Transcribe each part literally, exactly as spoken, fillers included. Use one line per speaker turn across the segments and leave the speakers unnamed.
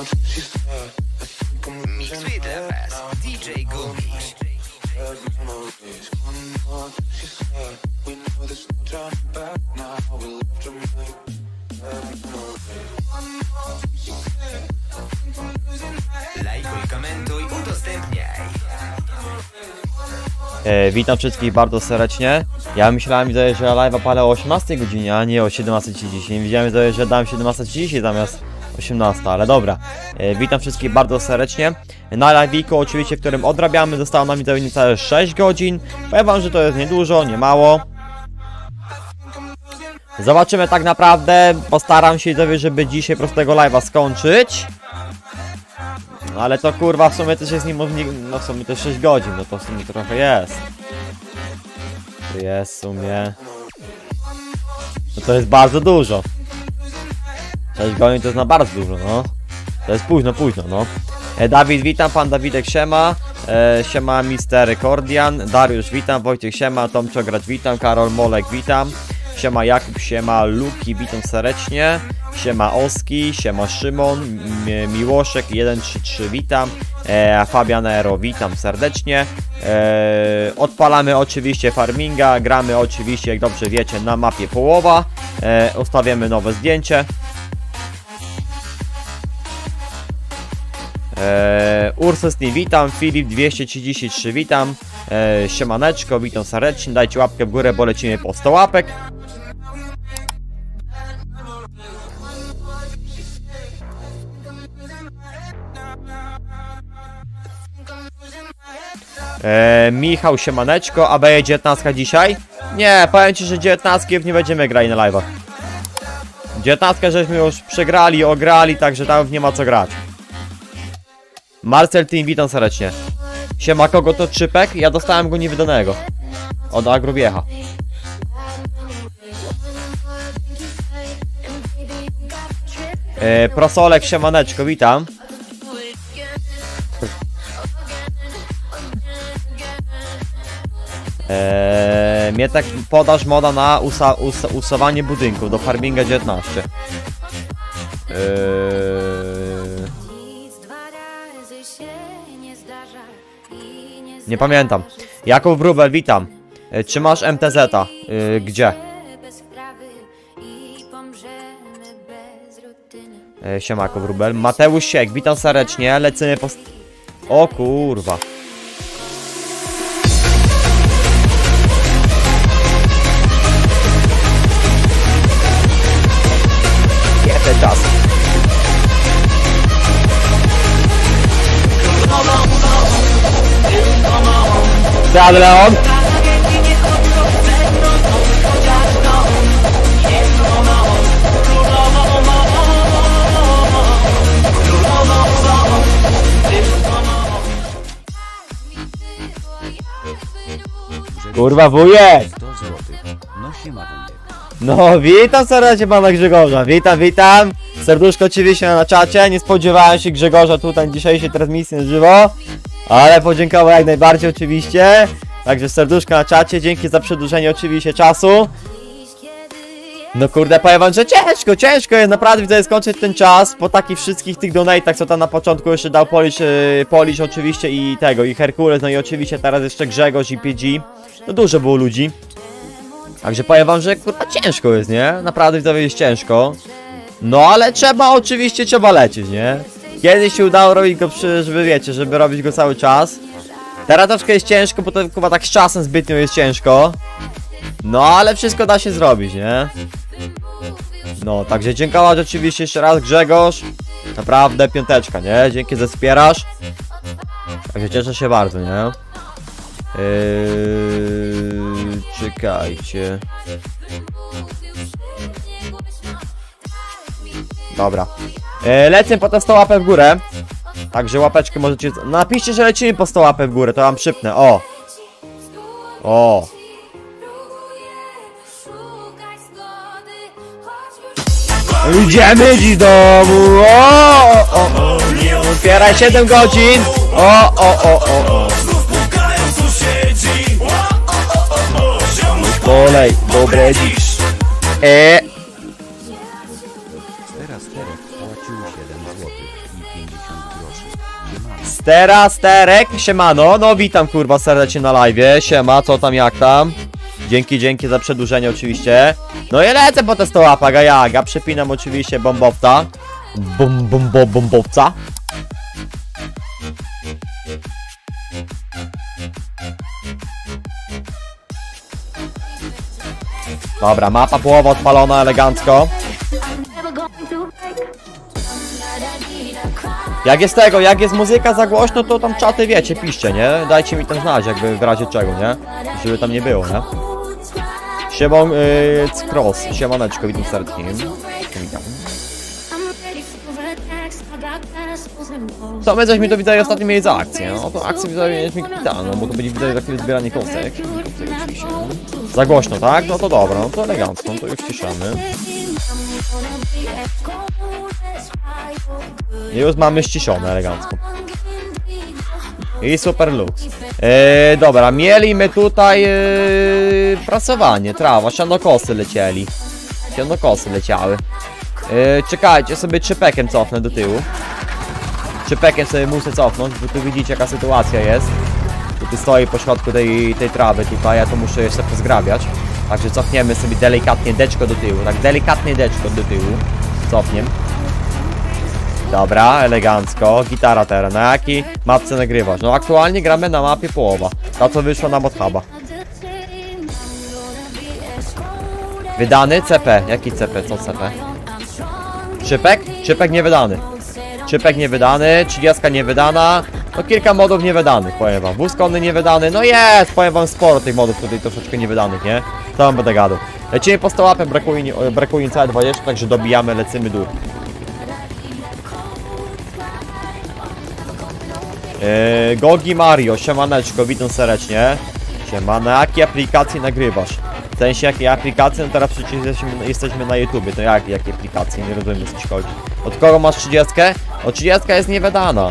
Miksuje dla was D J Gumisz. Lajkuj, komentuj, udostępniaj.
E, witam wszystkich bardzo serdecznie. Ja myślałem, że live'a palę o osiemnastej godzinie, a nie o siedemnastej trzydzieści. Widziałem, że dałem siedemnasta trzydzieści zamiast osiemnasta, ale dobra. E, witam wszystkich bardzo serdecznie. Na live'iku oczywiście, w którym odrabiamy, zostało nam widzę niecałe sześć godzin. Powiem wam, że to jest niedużo, nie mało. Zobaczymy tak naprawdę. Postaram się, żeby dzisiaj prostego live'a skończyć. Ale to kurwa w sumie też jest niemożliwe, no w sumie to sześć godzin, no to w sumie trochę jest. To jest w sumie... No to jest bardzo dużo. sześć godzin to jest na bardzo dużo, no. To jest późno, późno, no. E, Dawid, witam, pan Dawidek, siema. E, siema, mister Kordian. Dariusz, witam, Wojciech, siema. Tomczok, grać, witam. Karol Molek, witam. Siema Jakub, siema Luki, witam serdecznie. Siema Oski, siema Szymon, Mi Miłoszek jeden trzy trzy, witam. E, Fabian Ero, witam serdecznie. E, odpalamy oczywiście farminga, gramy oczywiście, jak dobrze wiecie, na mapie połowa. E, ustawiamy nowe zdjęcie. E, Ursus, nie witam. Filip dwieście trzydzieści trzy, witam. E, siemaneczko, witam serdecznie. Dajcie łapkę w górę, bo lecimy po sto łapek. E, Michał, siemaneczko. A będzie dziewiętnastka dzisiaj? Nie, powiem ci, że dziewiętnastki nie będziemy grali na live'ach. dziewiętnastkę żeśmy już przegrali, ograli, także tam nie ma co grać. Marcel Team, witam serdecznie. Siema, kogo to Czypek? Ja dostałem go niewydanego. Od Agrobiecha. E, Prosolek, siemaneczko, witam. Eee, mnie tak podasz moda na usa, us, usuwanie budynków do farminga dziewiętnaście. Eee... Nie pamiętam. Jakub Wróbel, witam. Eee, czy masz M T Z-a? Eee, gdzie? Eee, siema Jakub Wróbel. Mateusz Siek, witam serdecznie. Lecimy po... O kurwa. Ten czas. Siadł Leon. Kurwa wujek. No, witam serdecznie pana Grzegorza, witam, witam. Serduszko oczywiście na czacie, nie spodziewałem się Grzegorza tutaj dzisiejszej transmisji na żywo. Ale podziękował jak najbardziej oczywiście. Także serduszko na czacie, dzięki za przedłużenie oczywiście czasu. No kurde, powiem wam, że ciężko, ciężko jest naprawdę widzę skończyć ten czas. Po takich wszystkich tych donatach, co tam na początku jeszcze dał Polish, yy, Polish oczywiście i tego, i Herkules, no i oczywiście teraz jeszcze Grzegorz i P G. No dużo było ludzi. Także powiem wam, że kurwa ciężko jest, nie? Naprawdę widzowie jest ciężko. No ale trzeba oczywiście, trzeba lecieć, nie? Kiedyś się udało robić go, przy, żeby wiecie, żeby robić go cały czas. Teraz troszkę jest ciężko, bo to kurwa tak z czasem zbytnio jest ciężko. No ale wszystko da się zrobić, nie? No, także dziękować oczywiście jeszcze raz Grzegorz. Naprawdę piąteczka, nie? Dzięki, że wspierasz. Także cieszę się bardzo, nie? Yy, czekajcie. Dobra. Yy, lecę po te sto łapek w górę. Także łapeczkę możecie... Napiszcie, że lecimy po sto łapek w górę, to wam przypnę. O! O! Idziemy dziś do domu! O! O! O! Otwieraj siedem godzin! O! O! O! O! O! Kolej, dobre dziś. E.
Teraz Terek płacił siedem złotych i
Teraz Terek, siemano, no witam kurwa serdecznie na live'ie, siema, co tam, jak tam? Dzięki, dzięki za przedłużenie oczywiście. No i lecę po testołapa, gajaga, przypinam oczywiście bombowca. Bom, bom, bom, bombowca. Dobra, mapa połowa odpalona elegancko. Jak jest tego, jak jest muzyka za głośno, to tam czaty wiecie, piszcie, nie? Dajcie mi tam znać, jakby w razie czego, nie? Żeby tam nie było, nie? Siemon, yy, Cross, siemaneczko, witam serdecznie. Witam. To my coś mi to widzowie ostatnio mieli za akcję, no to akcja widzowie jest mi kapitalna, bo to będzie widzowie za chwilę zbieranie kostek. Za głośno, tak? No to dobra, no to elegancko, no to już ciszamy. I już mamy ściszone elegancko. I super lux. Eee, dobra, mieliśmy tutaj ee, prasowanie, trawa, sianokosy lecieli. Sianokosy leciały. Eee, czekajcie, sobie trzypekiem cofnę do tyłu. Trzypekiem sobie muszę cofnąć, bo tu widzicie jaka sytuacja jest. Tu stoi po środku tej, tej trawy tutaj, ja to muszę jeszcze pozgrabiać. Także cofniemy sobie delikatnie deczko do tyłu, tak delikatnie deczko do tyłu. Cofniem. Dobra, elegancko. Gitara teraz. Na jakiej mapce nagrywasz? No aktualnie gramy na mapie połowa. Ta co wyszła na Modhuba. Wydany? C P. Jaki C P? Co C P? Czypek? Czypek niewydany. Czypek niewydany, trzydziestka niewydana. No kilka modów niewydanych, powiem wam. Wóz konny niewydany. No jest, powiem wam sporo tych modów tutaj troszeczkę niewydanych, nie? To wam będę gadał. Lecimy po stołapem, brakuje, brakuje całe dwadzieścia, także dobijamy, lecimy dur. Yy, Gogi Mario, siemaneczko, witam serdecznie. Siema, na jakiej aplikacji nagrywasz? W sensie jakiej aplikacji? No teraz przecież jesteśmy, jesteśmy na YouTubie, to jak, jakie aplikacje? Nie rozumiem, o co ci chodzi. Od kogo masz trzydziestkę? O, trzydziestka jest niewydana.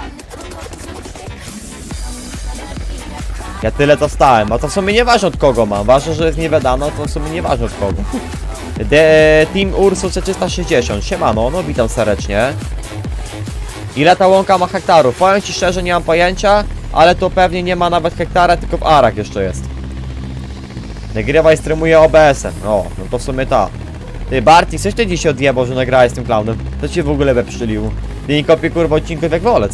Ja tyle dostałem, a to w sumie nieważne od kogo mam. Ważne, że jest niewydana, to w sumie nieważne od kogo. De, Team Ursus trzysta sześćdziesiąt, siemano, no witam serdecznie. Ile ta łąka ma hektarów? Powiem ci szczerze, nie mam pojęcia, ale to pewnie nie ma nawet hektara, tylko w arach jeszcze jest. Nagrywa i streamuje O B S-em. O, no to w sumie ta. Ty, Bartik, coś ty dzisiaj odjebał, że nagrałeś z tym klaunem? To cię w ogóle weprzczylił. Ty nie kopię kurwa odcinków jak wolec.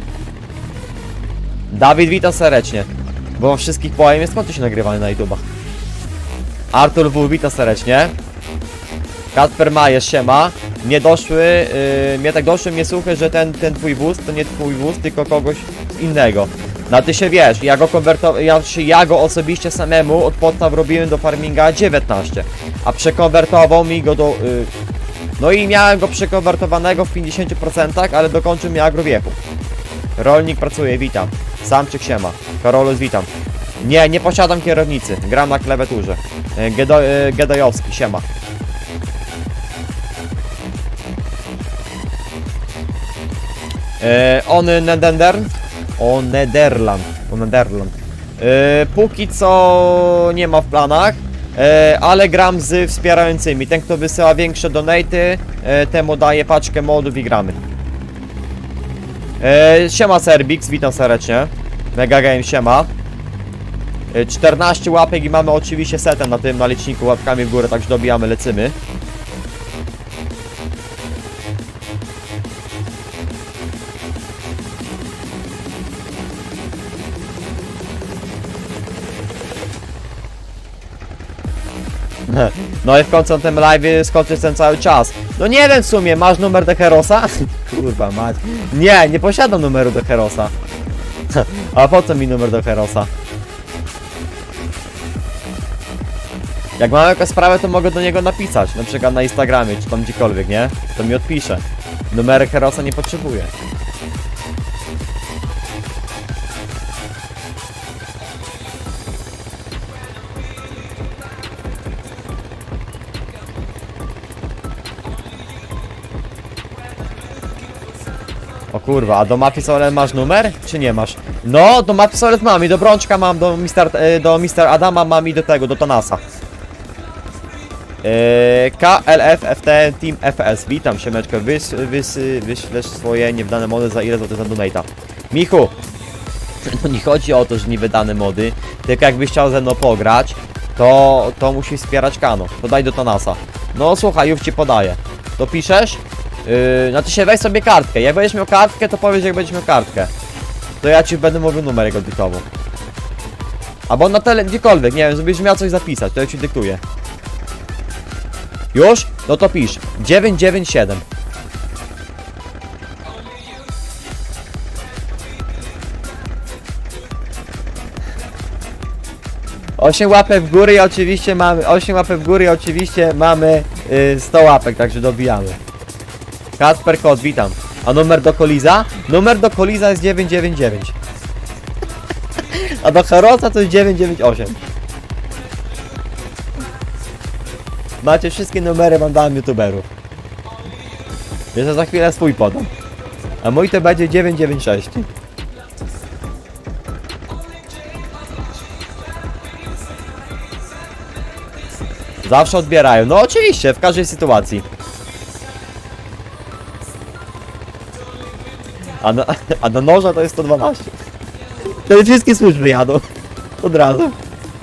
Dawid, witam serdecznie. Bo wszystkich powiem, jest konto się nagrywane na YouTubach. Artur W, witam serdecznie. Kasper Majesz, siema. Mnie doszły, yy, mnie tak doszły mnie słuchy, że ten, ten twój wóz to nie twój wóz, tylko kogoś innego. No ty się wiesz, ja go konwertowałem, ja, ja go osobiście samemu od podstaw robiłem do farminga dziewiętnaście, a przekonwertował mi go do... Yy, no i miałem go przekonwertowanego w pięćdziesięciu procentach, ale dokończył mi agrowiechu. Rolnik pracuje, witam. Samczyk, siema. Karolus, witam. Nie, nie posiadam kierownicy, gram na klawiaturze. Yy, Gedo, yy, Gedojowski, siema. Yy, on Nederland, o Nederland, o Nederland. Yy, póki co nie ma w planach, yy, ale gram z wspierającymi. Ten kto wysyła większe donaty, yy, temu daje paczkę modów i gramy. Yy, siema Serbix, witam serdecznie. Mega Game, siema. Yy, czternaście łapek i mamy oczywiście setę na tym, na liczniku, łapkami w górę, także dobijamy, lecymy. No i w końcu na tym live skończysz ten cały czas. No nie wiem w sumie, masz numer do Herosa? Kurwa mać. Nie, nie posiadam numeru do Herosa. A po co mi numer do Herosa? Jak mam jakąś sprawę, to mogę do niego napisać. Na przykład na Instagramie, czy tam gdziekolwiek, nie? To mi odpisze. Numeru Herosa nie potrzebuję. O kurwa, a do Mafii Solet masz numer? Czy nie masz? No, do Mafii Solet mam i do Brączka mam, do mister, do mister Adama mam i do tego, do Tanasa. Yy, K L F F T Team F S, witam siemeczkę, Wys, wys, wyślesz swoje niewdane mody za ile złotych za donata. Michu, no nie chodzi o to, że nie wydane mody, tylko jakbyś chciał ze mną pograć, to, to musisz wspierać kanał. Podaj do Tanasa. No słuchaj, już ci podaję. To piszesz? Yy, znaczy się weź sobie kartkę. Jak będziesz miał kartkę, to powiedz, jak będziesz miał kartkę. To ja ci będę mówił numer jego dyktował. Albo na tele, gdziekolwiek, nie wiem, żebyś miał coś zapisać, to ja ci dyktuję. Już? No to pisz. dziewięć dziewięć siedem. osiem łapek w górę i oczywiście mamy osiem łapek w górę i oczywiście mamy yy, sto łapek, także dobijamy. Kasper Kot, witam. A numer do Koliza? Numer do Koliza jest dziewięć dziewięć dziewięć. A do Herosa to jest dziewięć dziewięć osiem. Macie wszystkie numery, wam dałem youtuberów. Jeszcze za chwilę swój podam. A mój to będzie dziewięć dziewięć sześć. Zawsze odbierają. No oczywiście, w każdej sytuacji. A na, a na noża to jest sto dwanaście. Te wszystkie służby jadą. Od razu.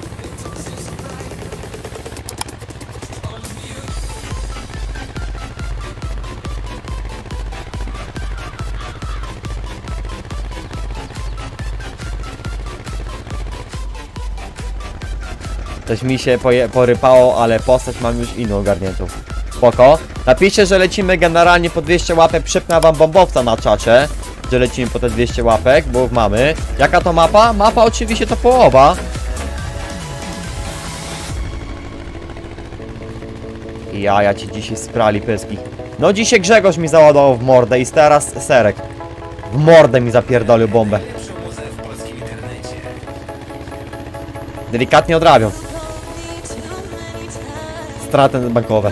Coś mi się poje, porypało, ale postać mam już inną ogarniętą. Spoko. Napiszcie, że lecimy generalnie po dwieście łapek. Przypnę wam bombowca na czacie, że lecimy po te dwieście łapek, bo mamy. Jaka to mapa? Mapa oczywiście to połowa. I ja, ja ci dzisiaj sprali pyski. No dzisiaj Grzegorz mi załadował w mordę i teraz Serek. W mordę mi zapierdolił bombę. Delikatnie odrabiam. Straty bankowe.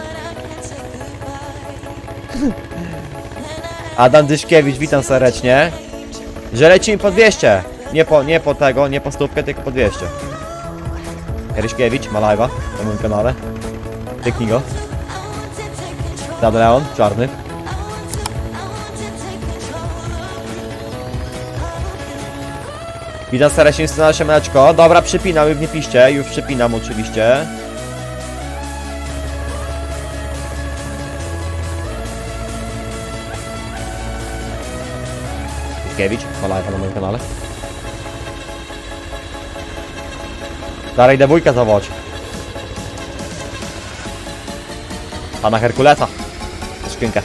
Adam Dyszkiewicz, witam serdecznie. Że lecimy po dwieście. Nie po, nie po tego, nie po stówkę, tylko po dwieście. Ryszkiewicz ma live'a na moim kanale. Tyknij go. Leon, czarny. Witam serdecznie, na siemaneczko. Dobra, przypinam, już nie piszcie, już przypinam oczywiście. Ryszkiewicz ma live'a na moim kanale. Zaraz idę wujka zawołać. Pana Herkulesa. Skrzynkę.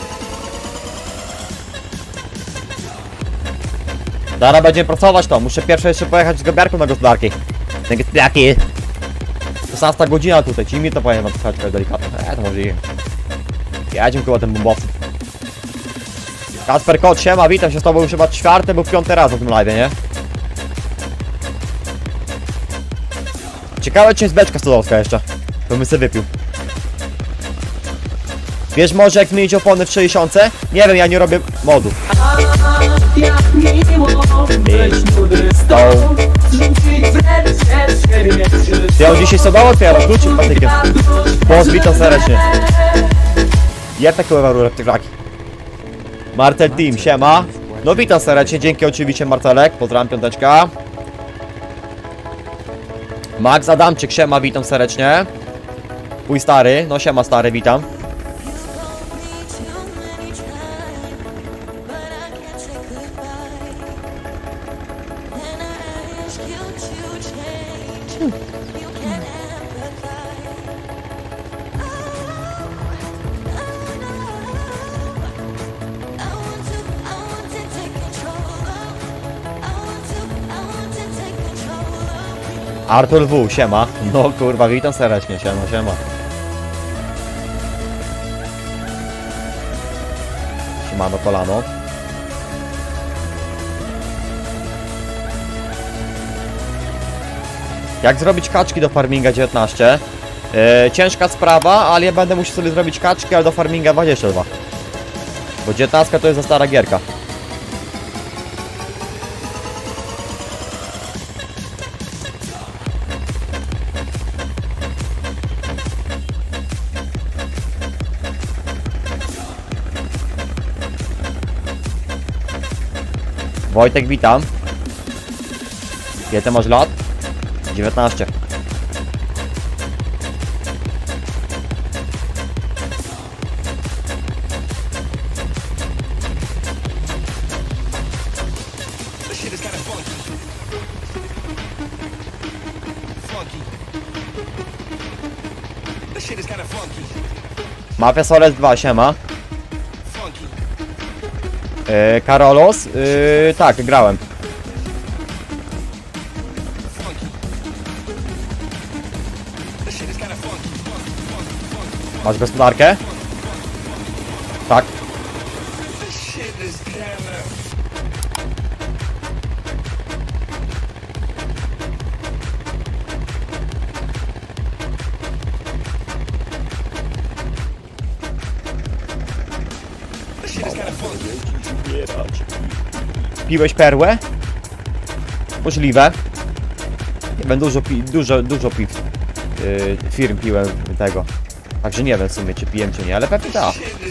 Zaraz będziemy pracować to. Muszę pierwsze jeszcze pojechać z gobiarką na gospodarki. Na gospodarki. szesnasta godzina tutaj. Ci mi to powiem na troszeczkę delikatnie. Eee, to może i... Jedziemy chyba tym bombowcem. Kasper Kot, siema, witam się z tobą już chyba czwarty, bo piąty raz na tym live, nie? Ciekawe, czy jest beczka stodowska jeszcze. To bym sobie wypił. Wiesz może jak zmienić opony w sześćdziesiątce? Nie wiem, ja nie robię modu. Ja on dzisiaj sodowo otwieram, wrócił patykiem. Boss, witam serdecznie. Ja tak koływa rurę w tych laki. Martel Team, siema. No witam serdecznie, dzięki oczywiście Marcelek, pozdrawiam piąteczka. Max Adamczyk, siema, witam serdecznie. Mój stary, no siema stary, witam. Artur W, siema. No kurwa, witam serdecznie, siema, siema. Siemano kolano. Jak zrobić kaczki do farminga dziewiętnaście? Yy, ciężka sprawa, ale ja będę musiał sobie zrobić kaczki, ale do farminga dwadzieścia dwa. Bo dziewiętnaście to jest za stara gierka. Wojtek, witam. Ile ty masz lat? dziewiętnaście. Mafia Soles dwa, siema. Yy, Karolos? Yy, tak, grałem. Masz gospodarkę? Tak. Piłeś perłę? Możliwe. Nie wiem, dużo, pi dużo, dużo piw yy, firm piłem tego. Także nie wiem w sumie, czy piłem, czy nie, ale pewnie tak.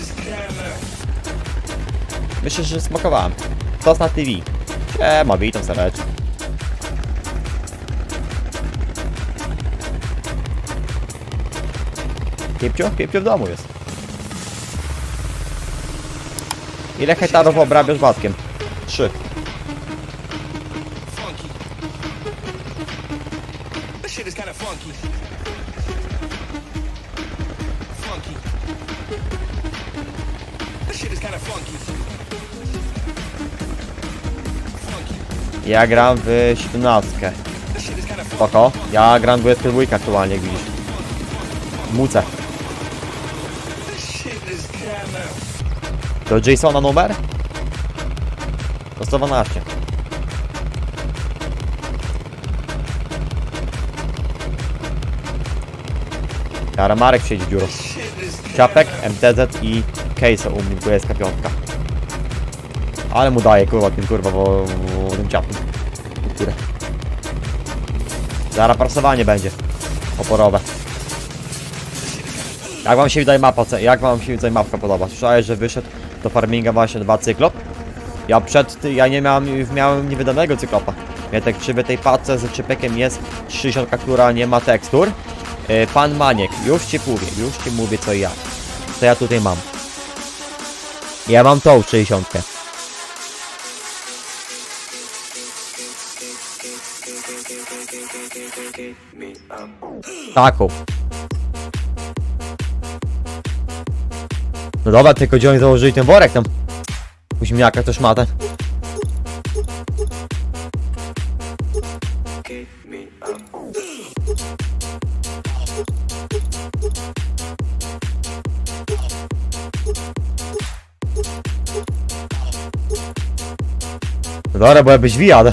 Myślę, że smakowałem. Tos na T V. Siema, witam serdecznie. Piepcio? Piepcio w domu jest. Ile hektarów obrabiasz batkiem? Trzy. Ja gram w siedemnastkę. Spoko. Ja gram w dwudziestkę dwójkę aktualnie, jak widzisz. Mucę. Do Jasona numer? Do sto dwanaście. Jara Marek siedzi w dziurą. Ciapek, M T Z i Case u mnie dwudziestka piątka. Ale mu daje kurwa tym kurwa, bo, bo tym ciapem. Które. Zaraz prasowanie będzie. Oporowe. Jak wam się wydaje mapa, jak wam się wydaje mapka podoba? Słyszałeś, że wyszedł do farminga właśnie dwa cyklop? Ja przed ty, ja nie miałem, miałem niewydanego cyklopa. Ja tak czy w tej paczce z czypekiem jest sześćdziesiąt, która nie ma tekstur. Yy, pan Maniek, już ci mówię, już ci mówię co ja. Co ja tutaj mam. Ja mam tą sześćdziesiąt. Taką. No dobra, tylko gdzie oni założyli ten worek tam? Uśmiaka też ma ten. No dobra, bo ja byś wijał.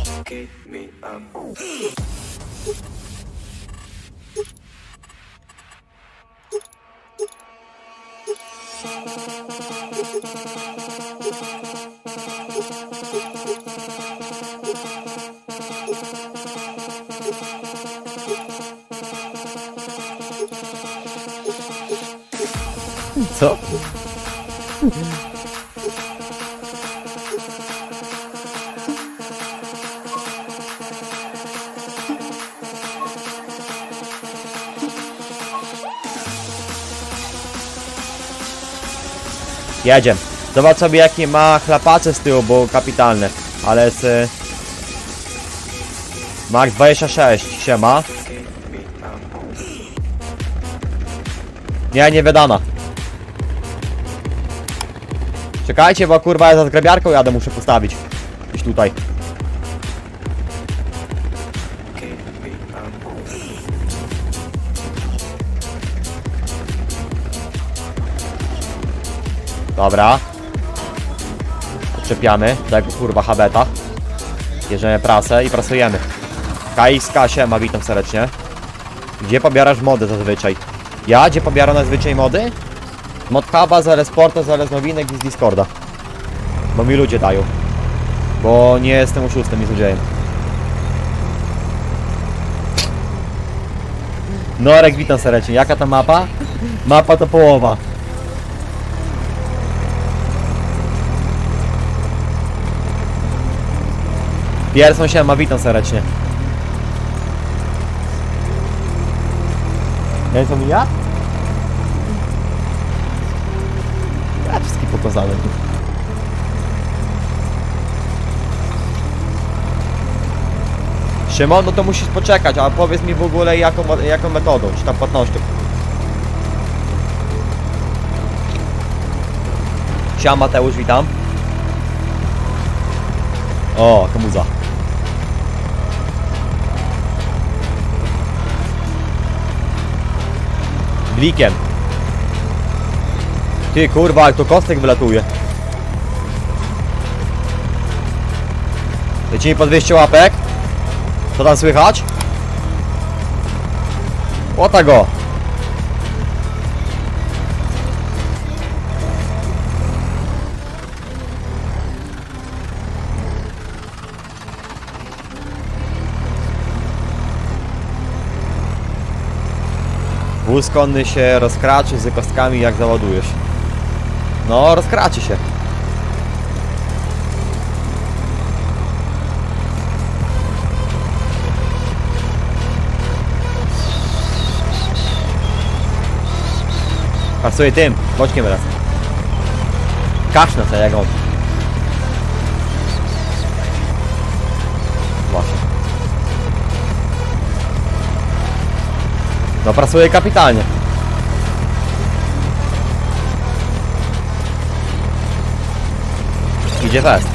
Co? Jedziemy. Zobacz sobie jakie ma chlapacze z tyłu, bo kapitalne. Ale z... Max dwadzieścia sześć, siema. Nie, nie wydana. Czekajcie, bo kurwa ja za zgrabiarką jadę, muszę postawić. Gdzieś tutaj. Dobra. Odczepiamy tego kurwa habeta. Bierzemy prasę i prasujemy. K X K, siema, witam serdecznie. Gdzie pobierasz mody zazwyczaj? Ja? Gdzie pobieram najzwyczaj mody? Mod Huba, zaraz Sporta, zaraz nowinek i z Discorda. Bo mi ludzie dają. Bo nie jestem oszustem i złodziejem. Norek, witam serdecznie. Jaka ta mapa? Mapa to połowa. Pierson się ma, witam serdecznie. Ja nie to mi ja? Ja wszystkie pokazałem tu. Szymon, no to musisz poczekać, a powiedz mi w ogóle jaką, jaką metodą, czy tam płatnością. Siema Mateusz, witam. O, komuza. Blikiem. Ty kurwa, ale to kostek wylatuje. Leci mi po dwieście łapek. Co tam słychać? O tego. Wóz konny się rozkraczy z kostkami jak załadujesz. No, rozkraczy się. Pasuje tym, boczkiem raz. Kaszna co jak on. Właśnie. No pracuje kapitalnie. Idzie fest.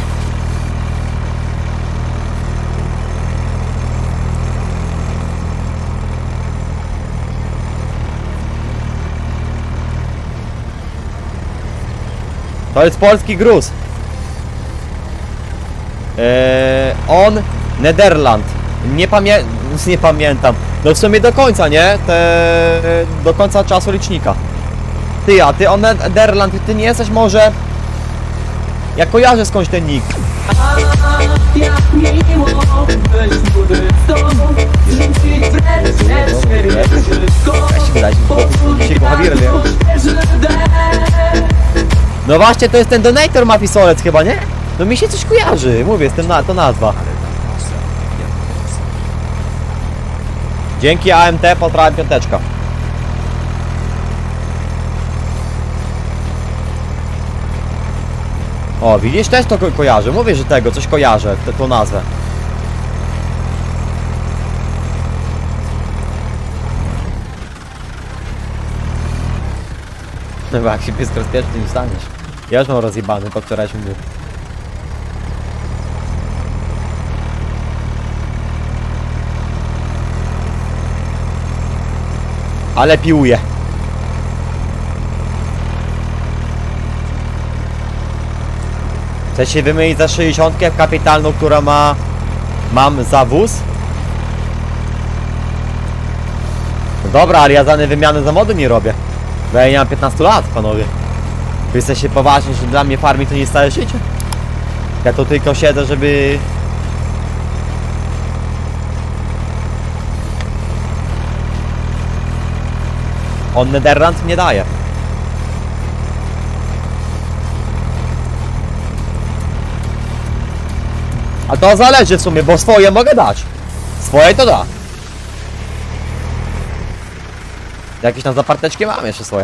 To jest polski gruz. Eee, on Nederland. Nie, pamię nie pamiętam. No w sumie do końca, nie? Te, do końca czasu licznika. Ty, a ty on Nederland, ty nie jesteś może... Ja kojarzę skądś ten nick. No właśnie, to jest ten donator ma pisolec chyba, nie? No mi się coś kojarzy, mówię, jest ten na to nazwa. Dzięki A M T, pozdrawiam piąteczka. O, widzisz, też to ko kojarzę, mówię, że tego, coś kojarzę, tą nazwę. No bo jak się pysk rozpieczy, nie wstaniesz. Ja już mam rozjebany po wczorajszym dniu. Ale piłuję. Chcę się wymienić za sześćdziesiątkę kapitalną, która ma... Mam za wóz. No dobra, ale ja żadnej wymiany zawodu nie robię. Bo ja nie mam piętnastu lat, panowie. Wy jesteście poważni, że dla mnie farming to nie jest całe życie. Ja tu tylko siedzę, żeby... On Nederland nie daje. A to zależy w sumie, bo swoje mogę dać. Swoje to da. Jakieś tam zaparteczki mam jeszcze swoje.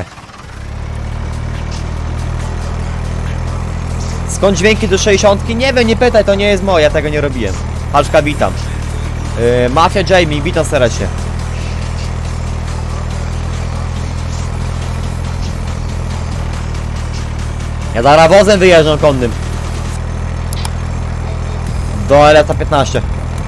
Skąd dźwięki do sześćdziesiątki? Nie wiem, nie pytaj, to nie jest moje, ja tego nie robiłem. Halczka, witam. Yy, Mafia Jamie, witam serdecznie. Ja zaraz wozem wyjeżdżam konnym. Do L S piętnaście.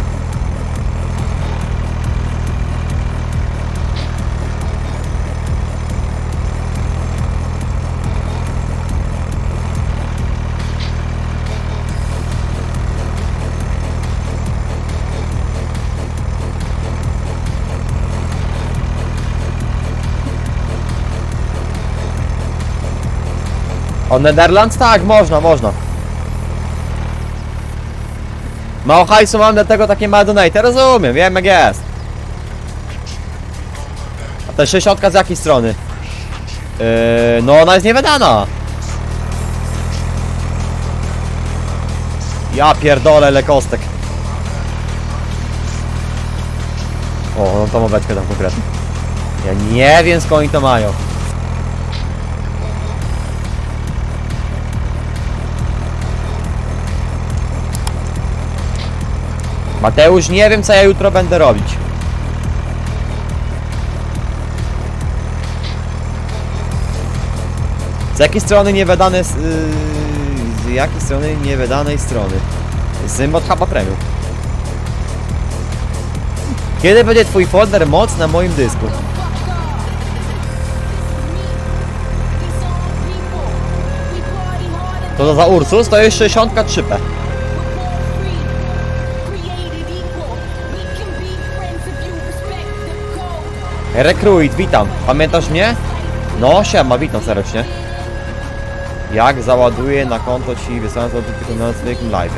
O Nederland? Tak, można, można. Mało hajsu mam, dlatego takie małe donate. Rozumiem, wiem jak jest. A ta sześćdziesiątka z jakiej strony? Yy, no ona jest niewydana. Ja pierdolę, le kostek. O, no tą oweczkę tam konkretnie. Ja nie wiem skąd oni to mają. Mateusz, nie wiem co ja jutro będę robić. Z jakiej strony niewydane... Z, yy, z jakiej strony niewydanej strony? Z Mod Huba Premium. Kiedy będzie twój folder moc na moim dysku? To za Ursus to jest sześćdziesiąt trzy P. Recruit, witam. Pamiętasz mnie? No, siema, witam serdecznie. Jak załaduję na konto ci wysłałem złoty tylko na zwykłym live.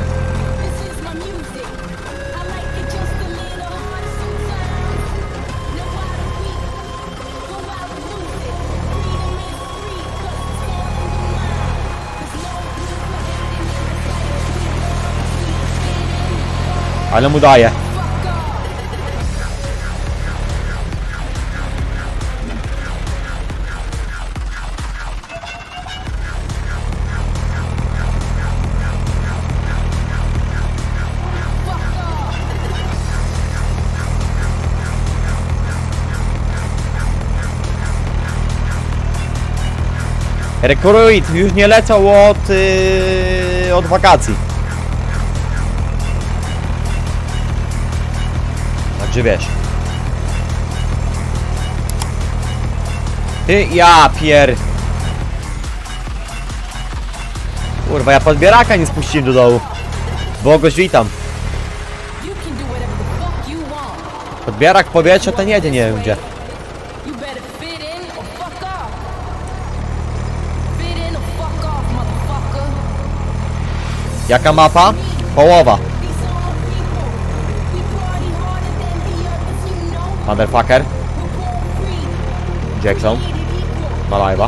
Ale mu daje. Recruit, już nie lecą od, yy, od wakacji. Także wiesz. Ty, ja pier... Kurwa, ja podbieraka nie spuściłem do dołu. Bogoś, witam. Podbierak powietrza ten jedzie, nie wiem gdzie. Jaka mapa? Połowa. Motherfucker. Jackson. Malajwa.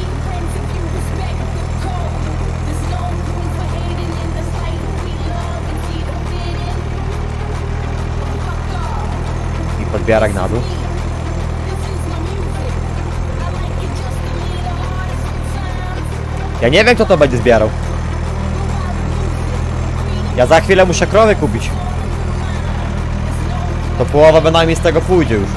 I podbierak na dół. Ja nie wiem kto to będzie zbierał. Ja za chwilę muszę krowy kupić. To połowa bynajmniej z tego pójdzie już.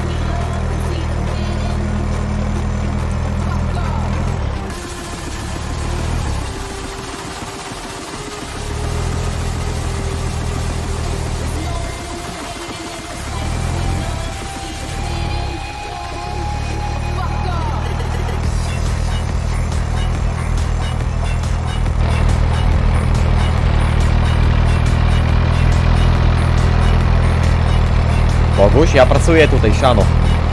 Boguś, ja pracuję tutaj, siano.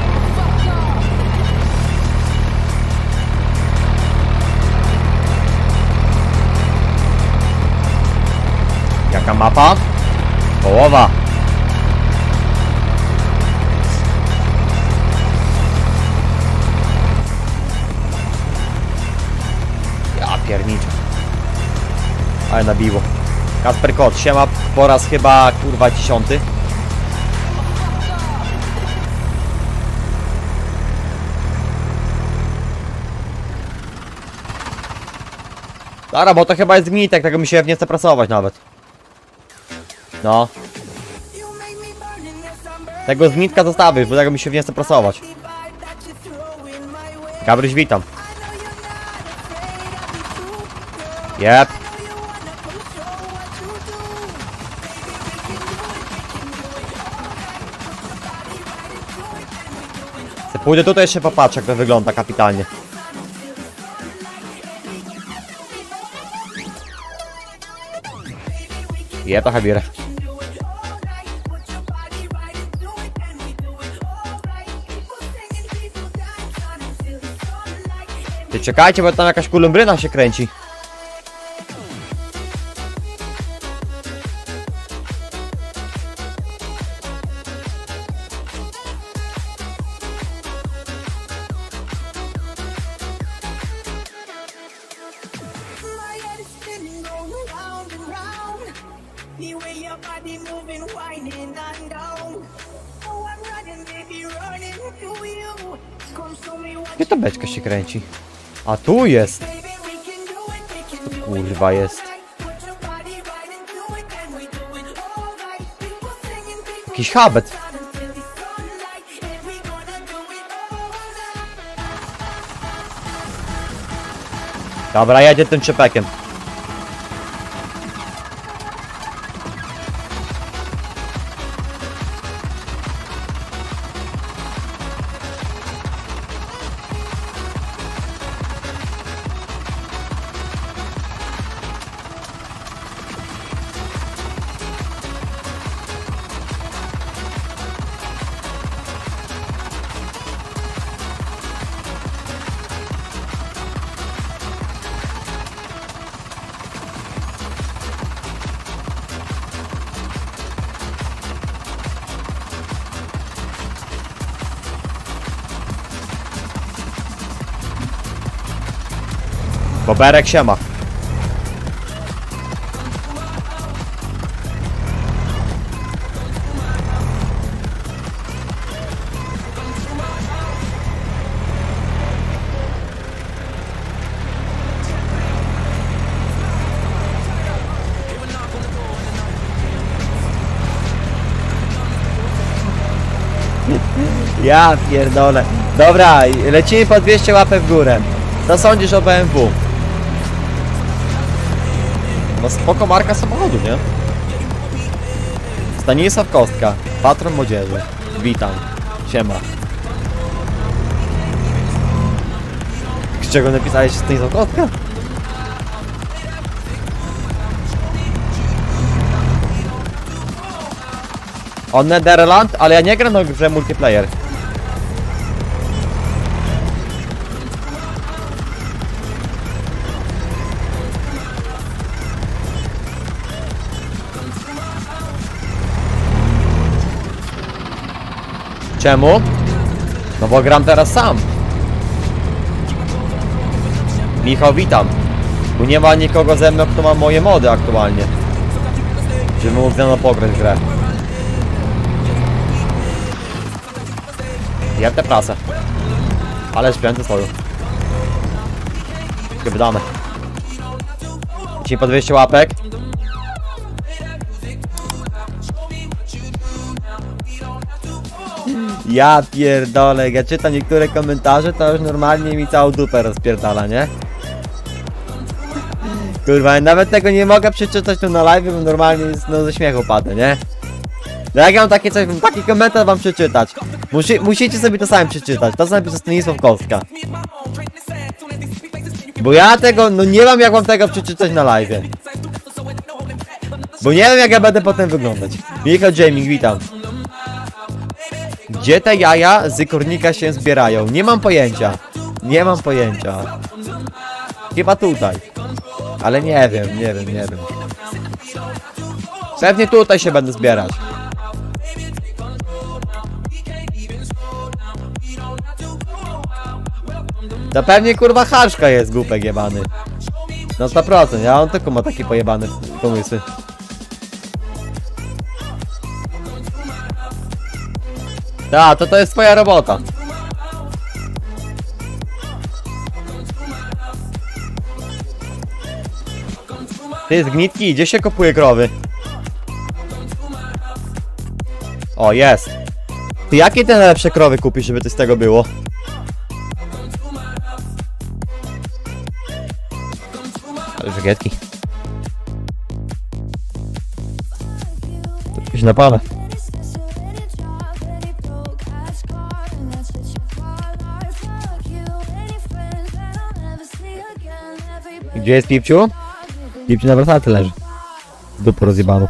Jaka mapa? Połowa. Ja pierniczę. Ale nabiło. Kasper Kot, siema po raz chyba kurwa dziesiąty. Dobra, bo to chyba jest gnitek, tego mi się nie chce prasować nawet. No. Tego zgnitka zostawisz, bo tego mi się nie chce prasować. Gabryś, witam. Jep. Pójdę tutaj jeszcze popatrzę, jak to wygląda kapitalnie. Je to Habir. Ty czekajcie, bo tam jakaś kulumbryna się kręci.
The way your body moving, whining and down. Oh, I'm riding
Gdzie ta beczka się kręci? A tu jest! Co to kurwa jest? Jakiś habet. Dobra, jedzie tym czepekiem. Boberek siema. Ja pierdolę. Dobra, lecimy po dwieście łapek w górę. Co sądzisz o B M W? No spoko marka samochodu, nie? Stanisław Kostka, patron młodzieży. Witam. Siema. Z czego napisałeś Stanisław Kostka? On Netherland, ale ja nie gram na grze multiplayer. Czemu? No bo gram teraz sam. Michał, witam. Tu nie ma nikogo ze mną, kto ma moje mody aktualnie. Żebym mógł ze mną pograć w grę. Jem tę prasę. Ale śpięty stoją. Tylko wydamy. Dzisiaj po dwieście łapek. Ja pierdolę, jak ja czytam niektóre komentarze, to już normalnie mi całą dupę rozpierdala, nie? Kurwa, nawet tego nie mogę przeczytać tu na live, bo normalnie jest, no, ze śmiechu padę, nie? No jak ja mam takie coś, taki komentarz wam przeczytać. Musi, musicie sobie to sami przeczytać, to napisał Stanisław Kostka. Bo ja tego, no nie mam jak wam tego przeczytać na live. Bo nie wiem jak ja będę potem wyglądać. Michał Jaming, witam. Gdzie te jaja z kornika się zbierają? Nie mam pojęcia. Nie mam pojęcia. Chyba tutaj. Ale nie wiem, nie wiem, nie wiem. Pewnie tutaj się będę zbierać. To pewnie kurwa Haszka jest głupek jebany. No sto procent, ja on tylko ma takie pojebane pomysły. Tak, to to jest twoja robota. Ty zgnitki, gdzie się kupuje krowy? O, jest. Ty jakie te najlepsze krowy kupisz, żeby to z tego było? Ale żegietki. To jakieś napale. Gdzie jest Pipciu? Pipciu na wersaty leży. Dupę rozjebano.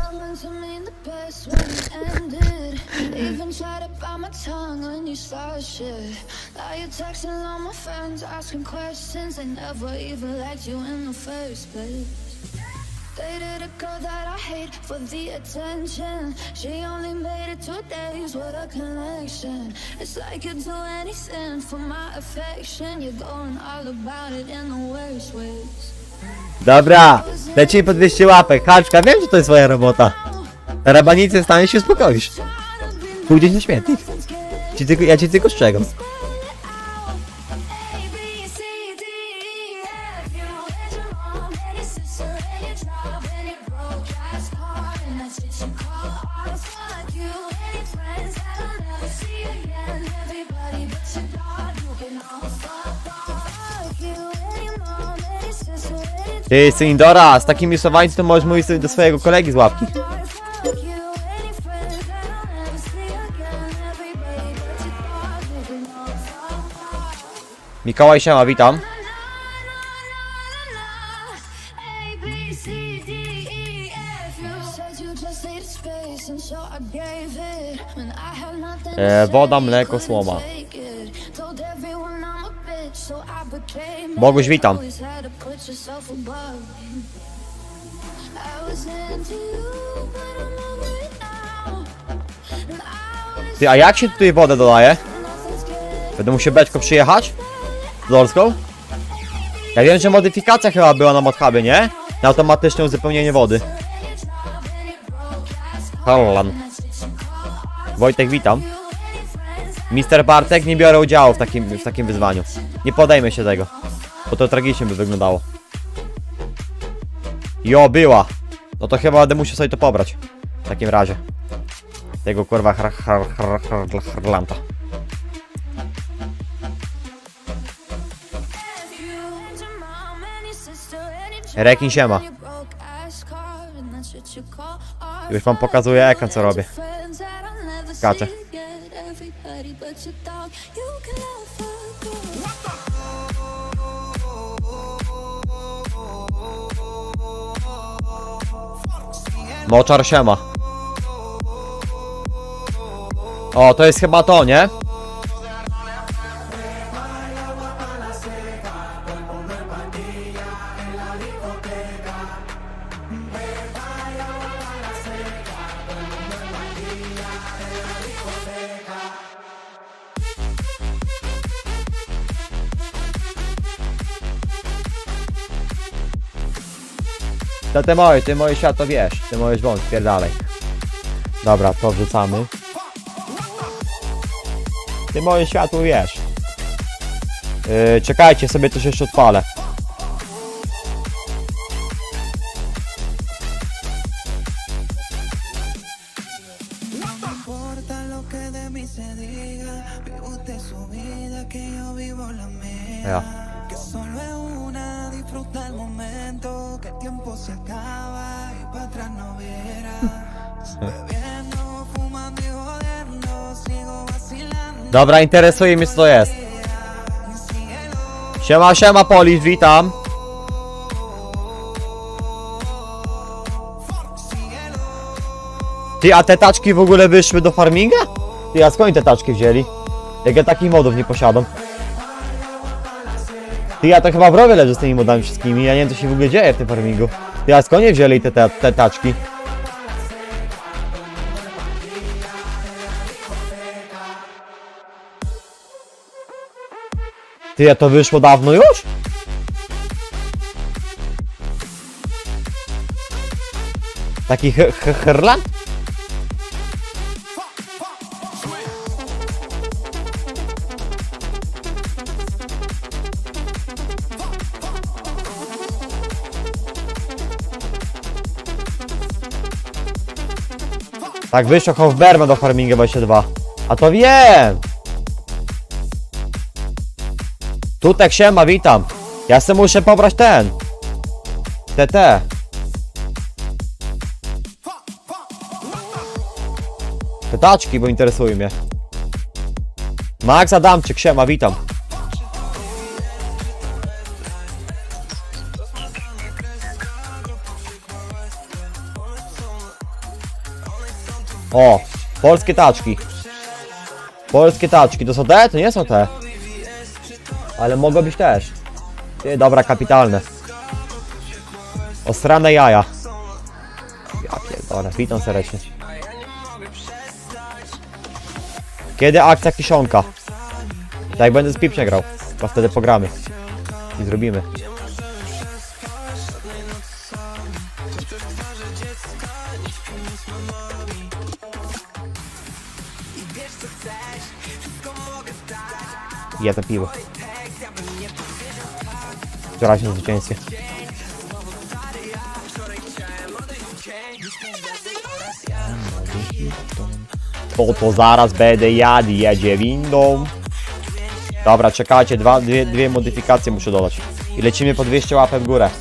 Dated a girl that I hate for the attention. She only made it two days, what a connection. It's like you'd do anything for my affection. You're going all about it in the worst ways.
Dobra, lecimy po dwieście łapek. Haczka, wiem, że to jest twoja robota. Na rabanicy w stanie się uspokoisz. Pójdziesz na śmietnik. ci tylko, ja cię tylko strzegam. Ty, Syndora, z takimi słowami to możesz mówić sobie do swojego kolegi z łapki. Mikołaj, siema, witam. E, woda, mleko, słoma. Boguś, witam. Ty, a jak się tutaj wodę dodaje? Będę musiał beczko przyjechać? Z Dorską? Ja wiem, że modyfikacja chyba była na modhubie, nie? Na automatyczne uzupełnienie wody. Holland. Wojtek, witam. mister Bartek, nie biorę udziału w takim, w takim wyzwaniu. Nie podejmę się tego, bo to tragicznie by wyglądało. Jo, była. No to chyba będę musiał sobie to pobrać. W takim razie. Tego kurwa har, har, har, har, harlanta. Rekin, siema. Już wam pokazuję ekran, co robię. Skaczę. Moczar, siema. O, to jest chyba to, nie? To ty moje, ty moje światło wiesz, ty moje wąt, pierdalej. Dobra, to wrzucamy. Ty moje światło wiesz. Yy, czekajcie, sobie coś jeszcze odpalę. Ja. Dobra, interesuje mnie, co to jest. Siema, siema, Polis, witam. Ty, a te taczki w ogóle wyszły do farminga? Ty, a skąd te taczki wzięli? Jak ja takich modów nie posiadam. Ty, ja to chyba w rowie leżę z tymi modami wszystkimi. Ja nie wiem, co się w ogóle dzieje w tym farmingu. Ty, a skąd nie wzięli te, te, te taczki? Ty, a to wyszło dawno już? Taki herland? Tak, wyszło Hofberma do Farminga dwadzieścia dwa. A to wiem! Tutek, siema, witam. Ja sobie muszę pobrać ten. T T. Te taczki, bo interesują mnie. Max Adamczyk, siema, witam. O, polskie taczki. Polskie taczki, to są te? To nie są te. Ale mogą być też. Ty, dobra, kapitalne. Osrane jaja. Ja pierdolę, witam serdecznie. Kiedy akcja kiszonka? Tak jak będę z Pipcie grał, to wtedy pogramy. I zrobimy. Ja to piwo. Wczoraj się zwycięstwie. To to zaraz będę jadł, jedzie windą. Dobra, czekajcie, dwa, dwie, dwie modyfikacje muszę dodać. I lecimy po dwieście łapek w górę.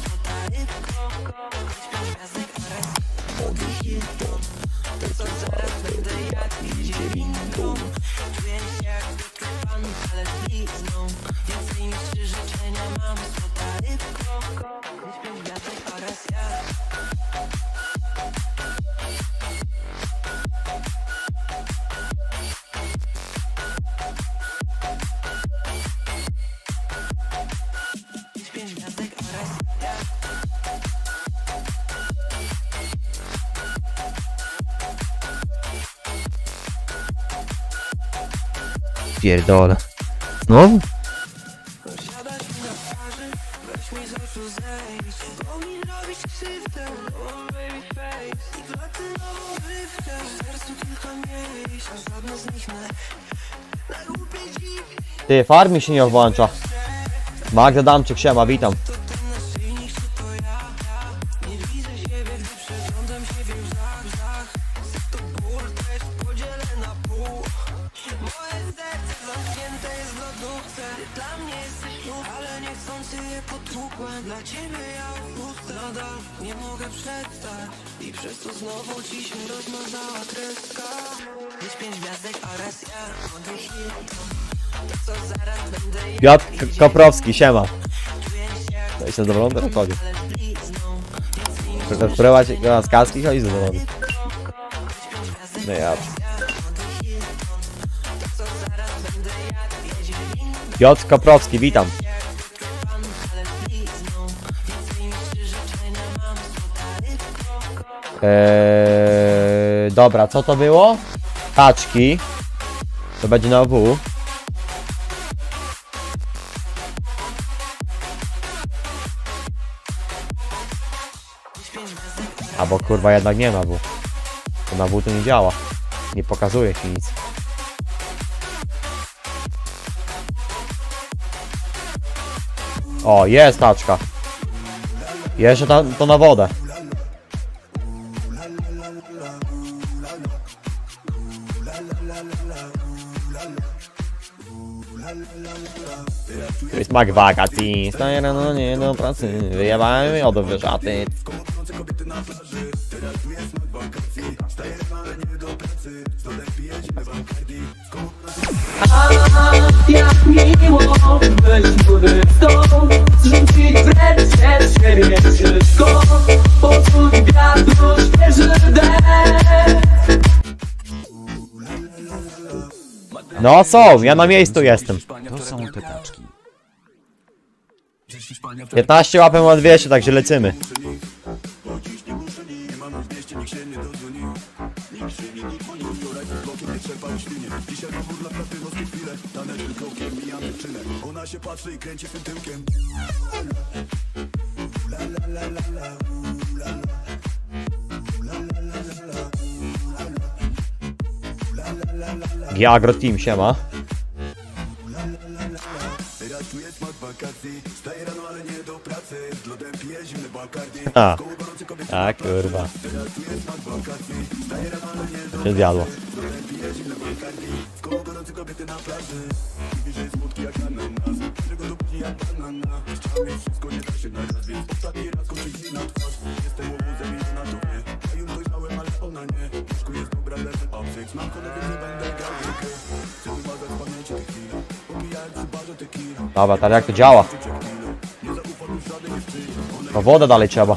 Pierdolę. Znowu? Ty, farmi się nie włącza. Magda Damczyk, siema, witam. Piotr Koprowski, siema. To jest zadowolony, to chodzi. Wpływać go z kaski, chodzi zadowolony. No ja. Piotr Koprowski, witam. Eee, dobra, co to było? Taczki. To będzie na W. A bo kurwa jednak nie na W. To na W to nie działa. Nie pokazuje się nic. O, jest taczka. Jeszcze ta, to na wodę. To jest smak wakacji. Staję rano nie do pracy. Wyjebałem i odwróć szaty.
A jak miło być góry stąd, zrzucić wreszcie z siebie wszystko, poczuć wiatru świeży dech.
No są, ja na miejscu jestem.
To są te taczki.
piętnaście łapem od dwieście, także lecimy.
Ona się patrzy i kręci tym tyłkiem.
Giagro Team, siema. A, a kurwa. Się zjadło. Dobra, tak jak to działa? No wodę dalej trzeba.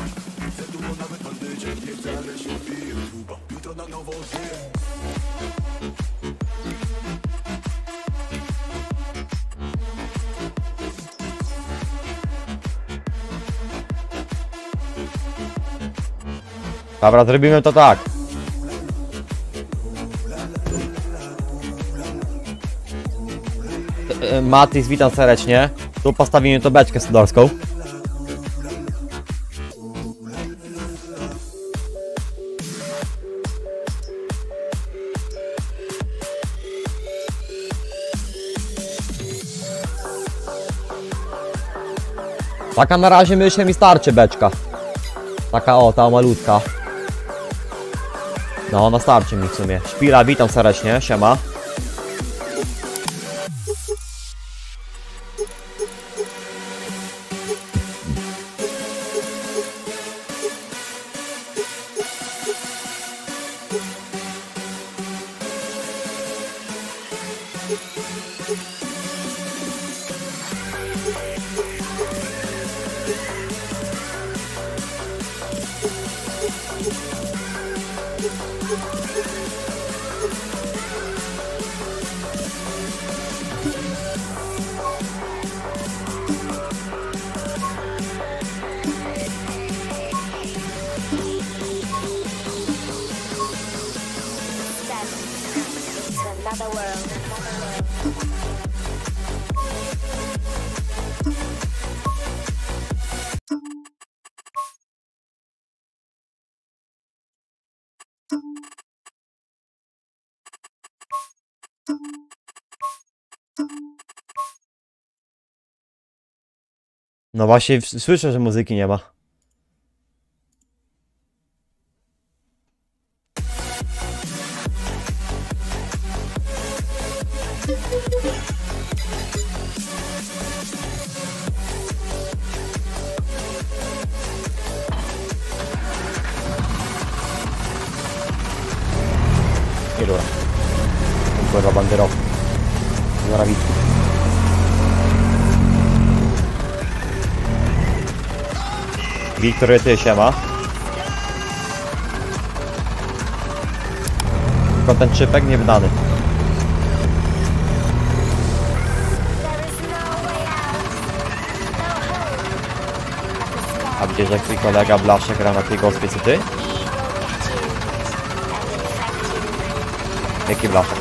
Dobra, zrobimy to tak. Matis, witam serdecznie. Tu postawimy to beczkę stodorską. Taka na razie myślę mi starczy beczka. Taka o, ta malutka. No, ona starczy mi w sumie. Szpila, witam serdecznie, siema. No właśnie, słyszę, że muzyki nie ma. I dobra. Kurwa banderowy. Zarawitki. Wiktor, ty siema. Tylko ten czypek nie wdany. A widzisz, jak twój kolega Blaszek gra na tej gospie, co ty? Jaki Blaszek?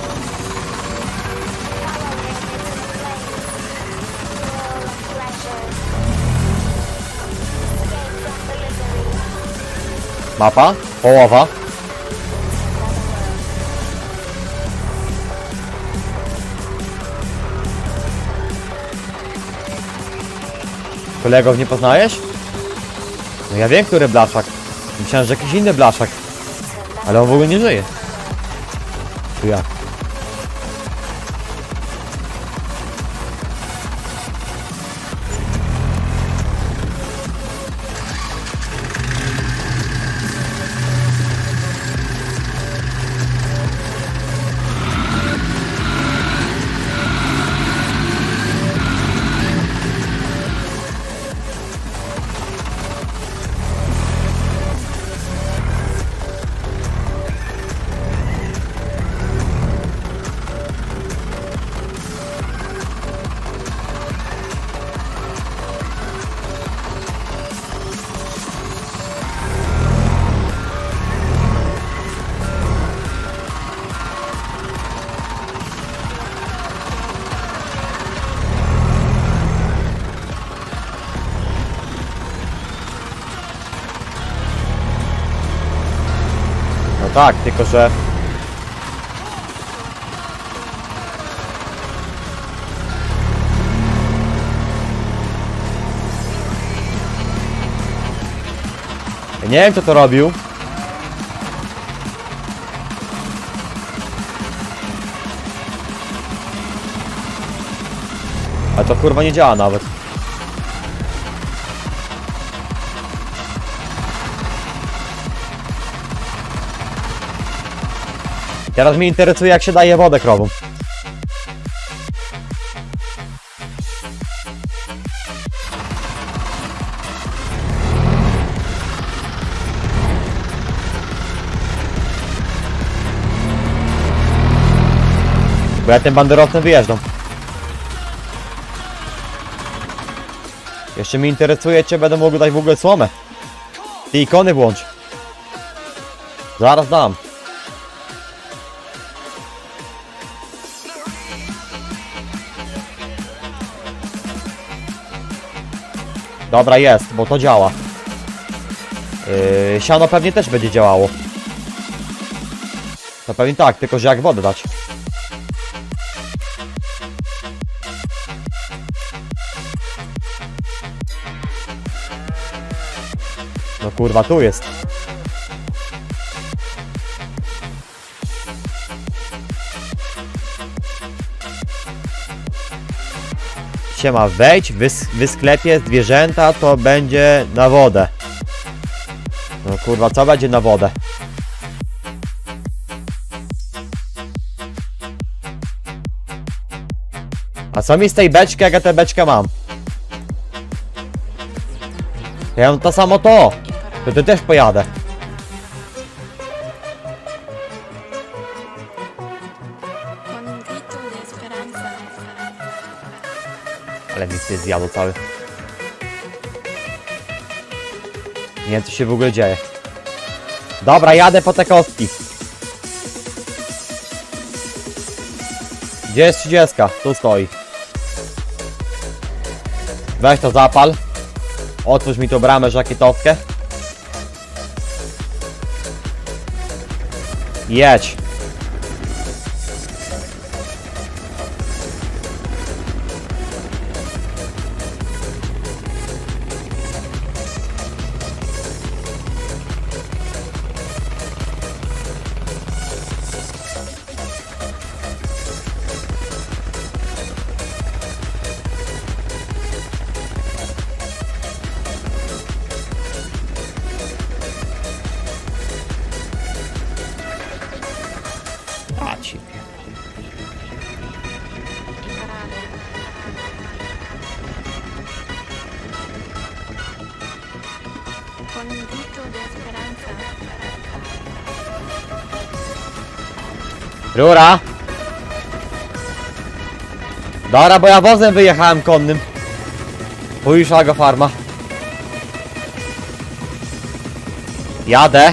Mapa? Połowa? Kolegów nie poznajesz? No ja wiem, który Blaszak. Myślałem, że jakiś inny Blaszak. Ale on w ogóle nie żyje. Tu ja. Tak, tylko że... Ja nie wiem, kto to robił. Ale to kurwa nie działa nawet. Teraz mnie interesuje, jak się daje wodę krowom. Bo ja tym banderowcem wyjeżdżam. Jeszcze mnie interesuje, czy będę mógł dać w ogóle słomę. Ty ikony włącz. Zaraz dam. Dobra, jest, bo to działa. Yy, siano pewnie też będzie działało. To pewnie tak, tylko że jak wodę dać. kurwa tu jest. Siema, wejdź, wys wysklepie zwierzęta, to będzie na wodę. No kurwa, co będzie na wodę? A co mi z tej beczki, jak ja tę beczkę mam? Ja mam to samo to. To ty też pojadę. Ale nic nie zjadł cały. Nie wiem co się w ogóle dzieje. Dobra, jadę po te kostki. Gdzie jest trzydziestka? Tu stoi. Weź to zapal. Otwórz mi tą bramę żakietowkę. Jedź. A ci. Rura. Dobra, bo ja wozem wyjechałem konnym. Pójrz go farma. Jadę.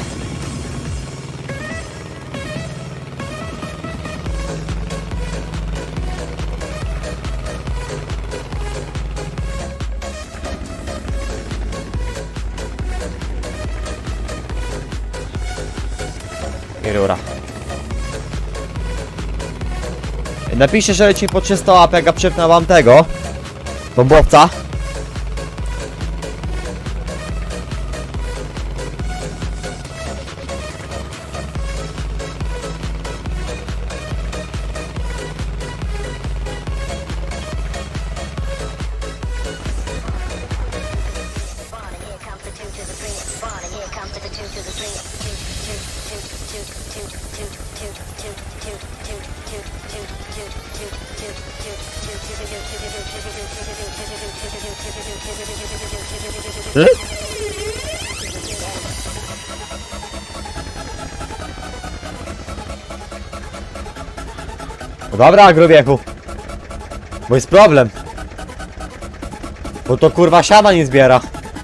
I rura. Napiszcie, że leci po trzysta łap, jak ja przypnę wam tego bombowca. Ty? No dobra, grubieku. Bo jest problem. Bo to kurwa siana nie zbiera.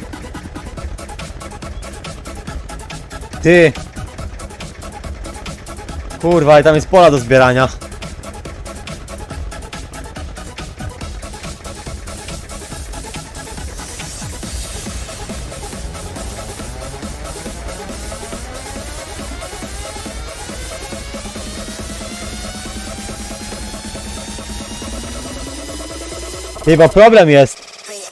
Ty. Kurwa, i tam jest pola do zbierania. Ty, bo problem jest.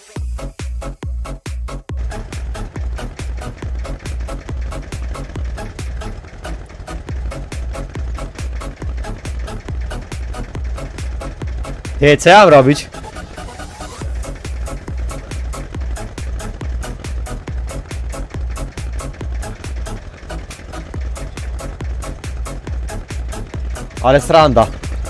Ty, co ja mam robić? Ale sranda.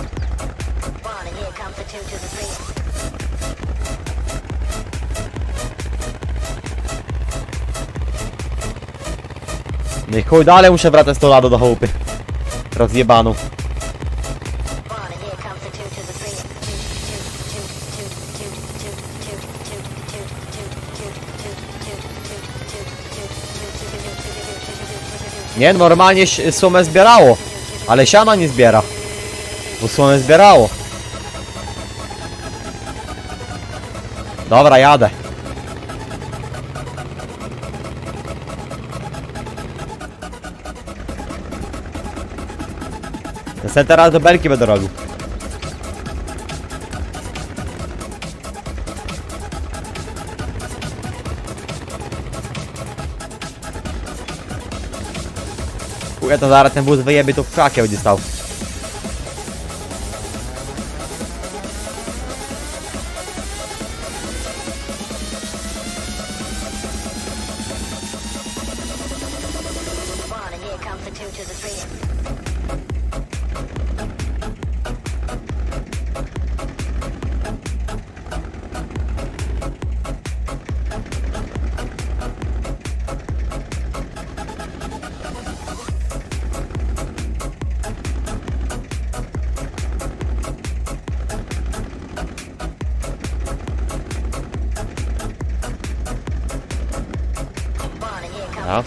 Nie chuj, dalej muszę wracać z tą ladą do chałupy. Rozjebanu. Nie, normalnie sumę zbierało. Ale siana nie zbiera. Bo sumę zbierało. Dobra, jadę. Ja teraz do belki będę robił. Chuja to zaraz ten wóz wyjebie, to w krakie będzie stał. No.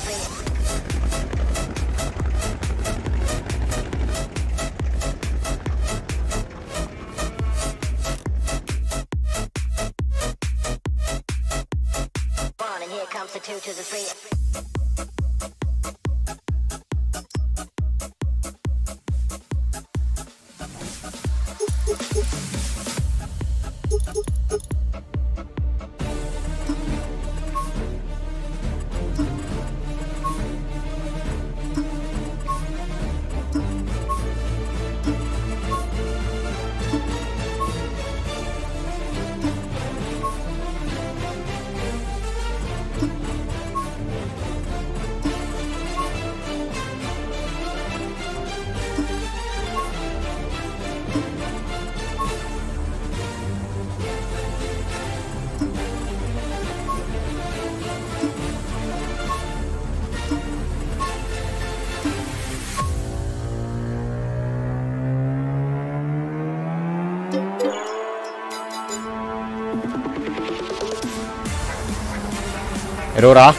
Rura.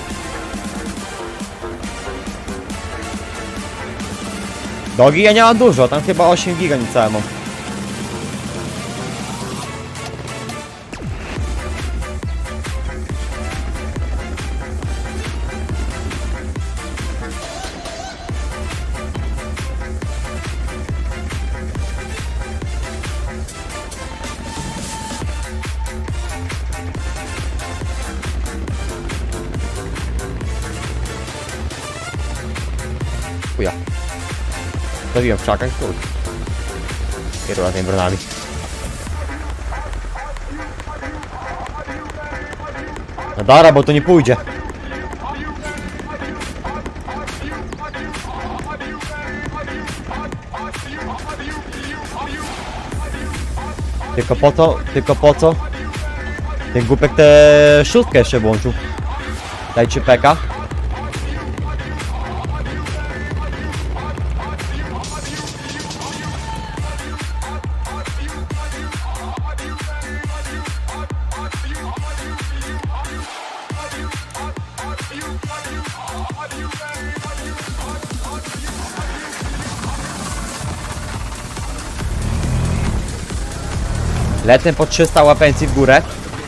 Dogi ja nie mam dużo, tam chyba osiem giga niecałe mam. Chuja. Zabiłem w krzakach, kurde. Kieruję tymi bronami. No dobra, bo to nie pójdzie. Tylko po co, tylko po co? Ten głupek tę szóstkę jeszcze włączył. Dajcie peka. Lecę po trzysta łapencji w górę.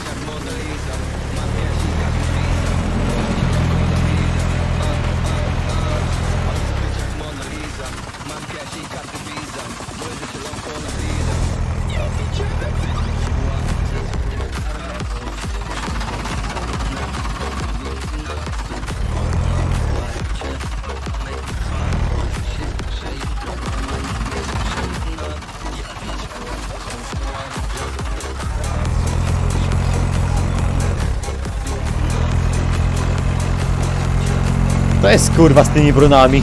To jest kurwa z tymi bronami.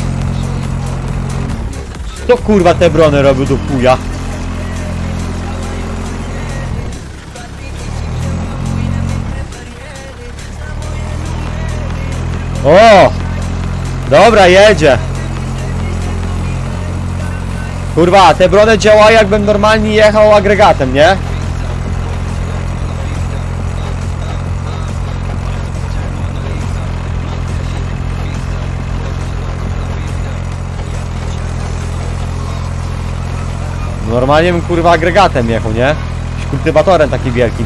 Kto kurwa te brony robił do chuja? O! Dobra, jedzie. Kurwa, te brony działają jakbym normalnie jechał agregatem, nie? Normalnie bym kurwa agregatem jechał, nie? Jakimś kultywatorem takim wielkim.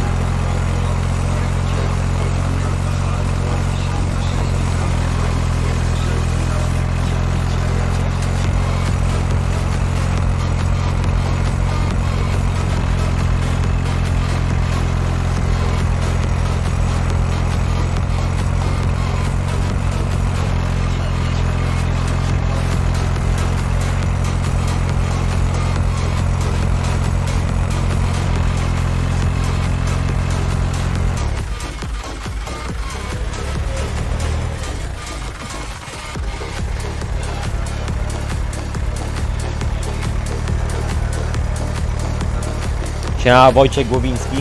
Siema, Wojciech Głowiński.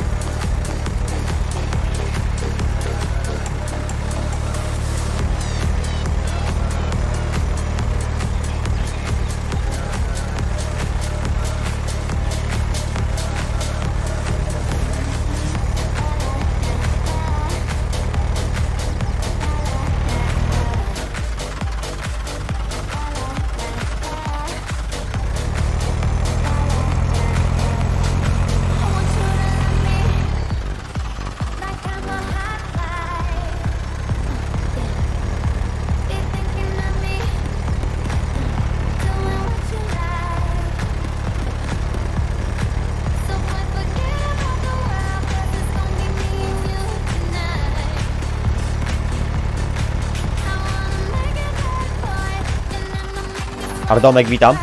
Ardomek, witam.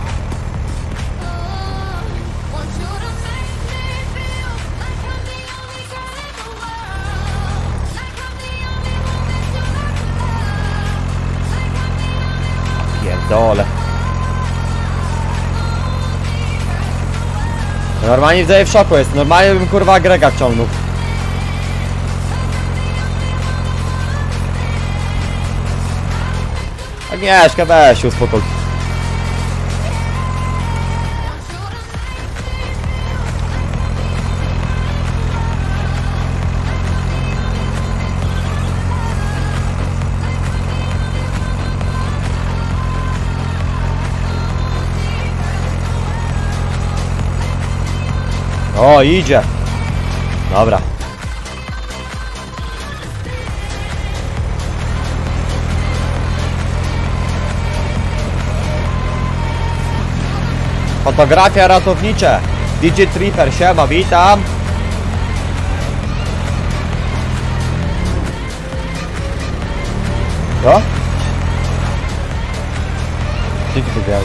Pierdole. Normalnie widzę, w szoku jest. Normalnie bym kurwa Grega wciągnął. Agnieszka, weź się uspokój. O, idzie. Dobra. Fotografia ratownicze. D J Tripper, siema, witam. Co? Gdzie ty grałeś?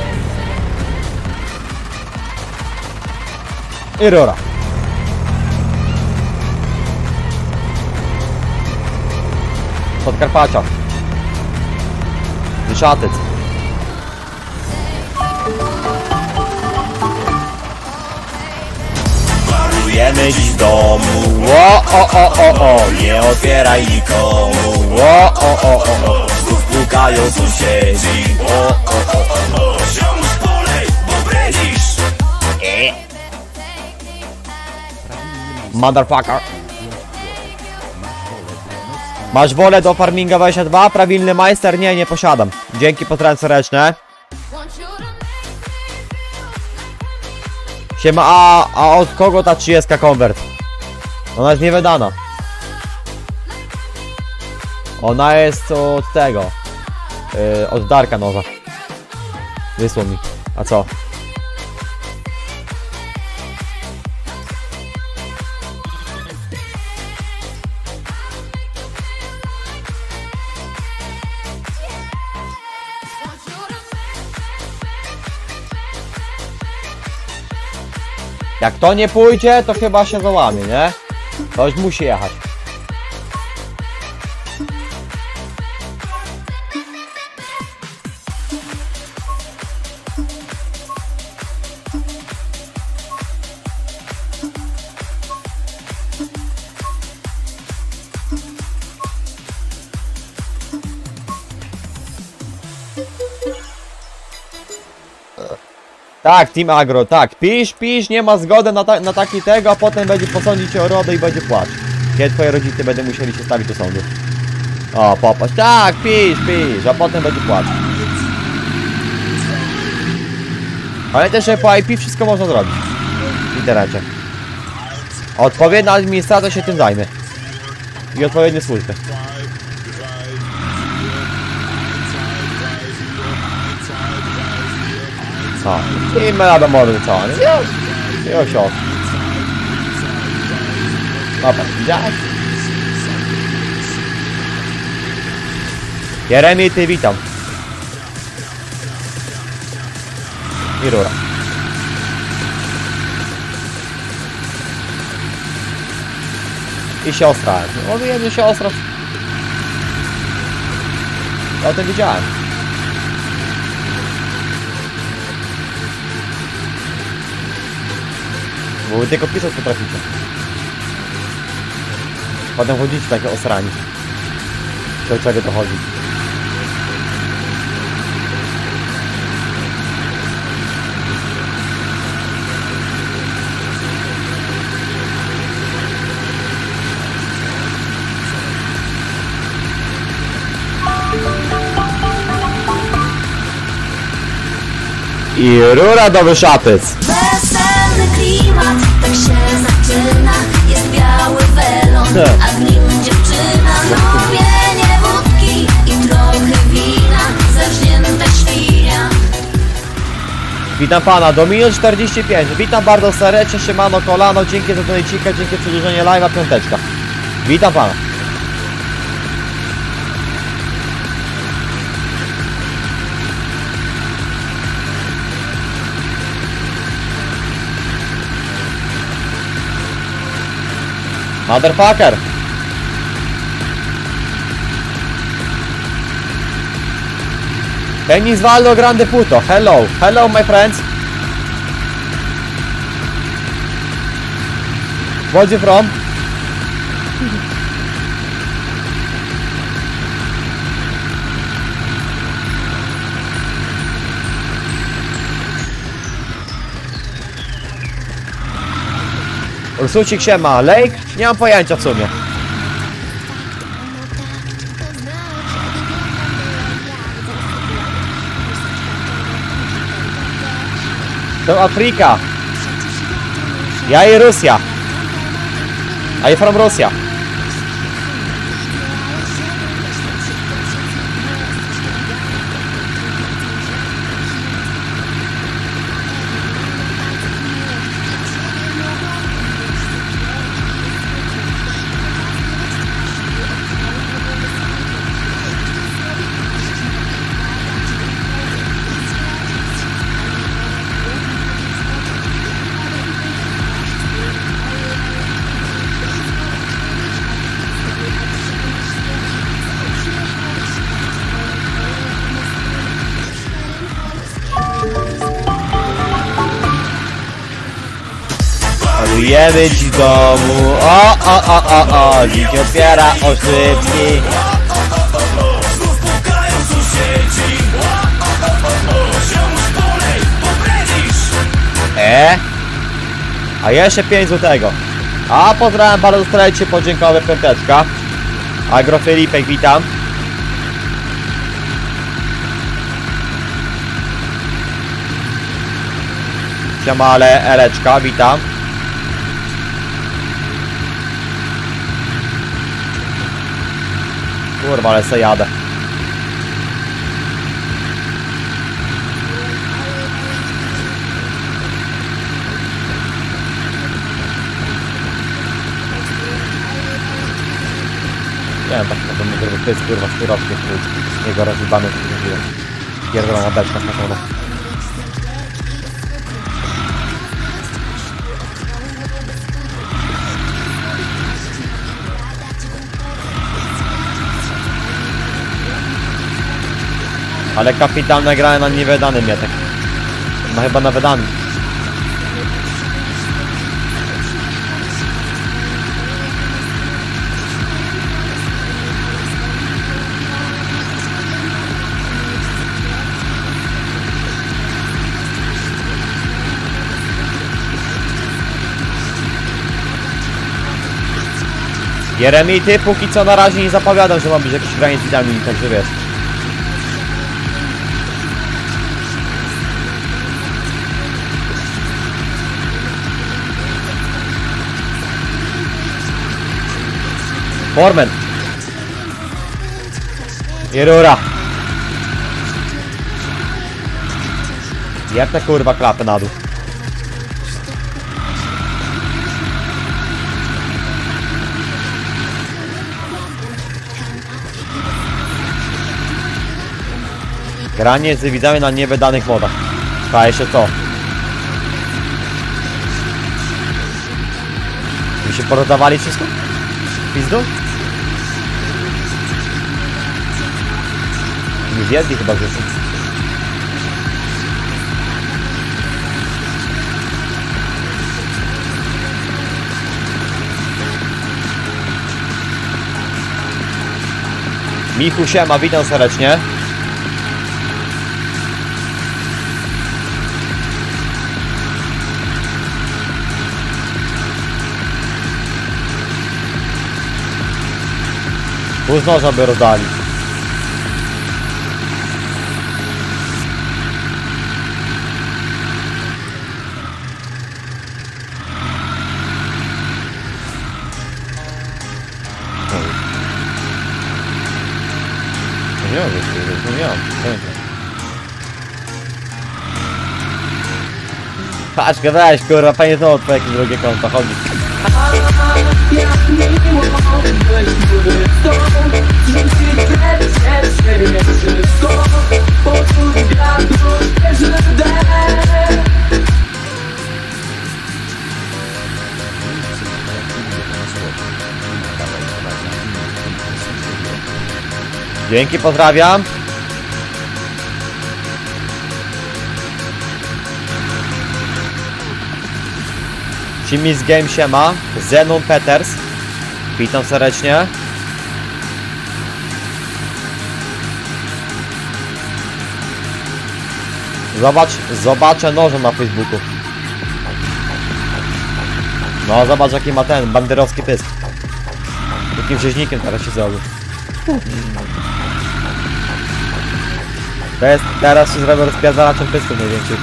I rura. Podkarpacia. Wyszatyc. Warujemy dziś w domu. O, o, o, o, o. Nie otwieraj nikomu. O, o, o, o, o. Znów pukają sąsiedzi. O, o, o, o, o. Ziomuś polej, bo bredzisz. E. Motherfucker. Masz wolę do farminga dwadzieścia dwa? Prawilny majster? Nie, nie posiadam. Dzięki, pozdrawiam serdeczne. Siema, a, a od kogo ta trzydziestka konwert? Ona jest niewydana. Ona jest od tego. Yy, od Darka nowa. Wysłał mi. A co? Jak to nie pójdzie, to chyba się załamie, nie? Ktoś musi jechać. Tak, Team Agro, tak. Pisz, pisz, nie ma zgody na, ta, na taki tego, a potem będzie posądzić cię o RODO i będzie płacz. Kiedy twoje rodzice będą musieli się stawić do sądu. O, popatrz. Tak, pisz, pisz, a potem będzie płacz. Ale też po I P wszystko można zrobić. W internecie. Odpowiednia administracja się tym zajmie. I odpowiednie służby. Co? I my na mordy co? Już! Już od. Dobra, widziałeś? Jeremi, ty witam. I rura. I siostra. No wiem, siostra. Ja o tym widziałem. Bo wy tylko pisać potraficie. Potem chodzicie takie osrani. Do czego to chodzi? I rura do Wyszatyc.
Weselny klimat, tak się zaczyna. Jest biały welon, a w nim dziewczyna. Lubienie wódki i trochę wina. Zawzięta świnia.
Witam pana, do minut czterdzieści pięć. Witam bardzo serdecznie, siemano, kolano. Dzięki za donajcika, dzięki za przedłużenie live'a, piąteczka. Witam pana. Motherfucker! Tenis Valdo Grande Puto, hello, hello my friends. Where you from? Ursucik siema, Lake? Nie mam pojęcia w sumie. To Afryka. Ja i Rosja. I from Rosja. Jemy ci w domu, o, o, o, o, o, dziś otwiera oszybki. E? A jeszcze pięć złotego. A pozdrawiam bardzo serdecznie, podziękowe piąteczka. Agro Filipek, witam. Siamale, Eleczka, witam. Kurwa, ale se jadę. Nie wiem, tak na pewno kurwa, to jest kurwa sztyrowski, jego rozjebany, to zrobiłem. Pierdolona beczka na pewno. Ale kapitan nagrałem na niewydanym mietek. No chyba na wydanym. Jeremity póki co na razie nie zapowiadam, że ma być jakiś granic witamini, także wiesz. Formen. I rura. Jak te kurwa klapy na dół. Granie z widzami na niewydanych modach. A jeszcze to. Mi się porozdawali wszystko? Pizdu? Nie zjedli chyba gdzieś. Michu, siema, witam serdecznie. Pół z noża by rozdali. Nie wiem, nie mam, patrz, weź, kurwa, fajnie znowu twoje jakieś drogie konto, chodzi.
Jak miło być turystą, zrzucić przed siebie wszystko, poczuć wiatru świeży dech.
Dzięki, pozdrawiam. Jimmy's Game siema. Zenon Peters. Witam serdecznie. Zobacz, zobaczę noże na Facebooku. No, zobacz jaki ma ten banderowski pysk. Takim rzeźnikiem teraz się zrobił. To jest, teraz się zrobię rozpierdalaczem pysków największych.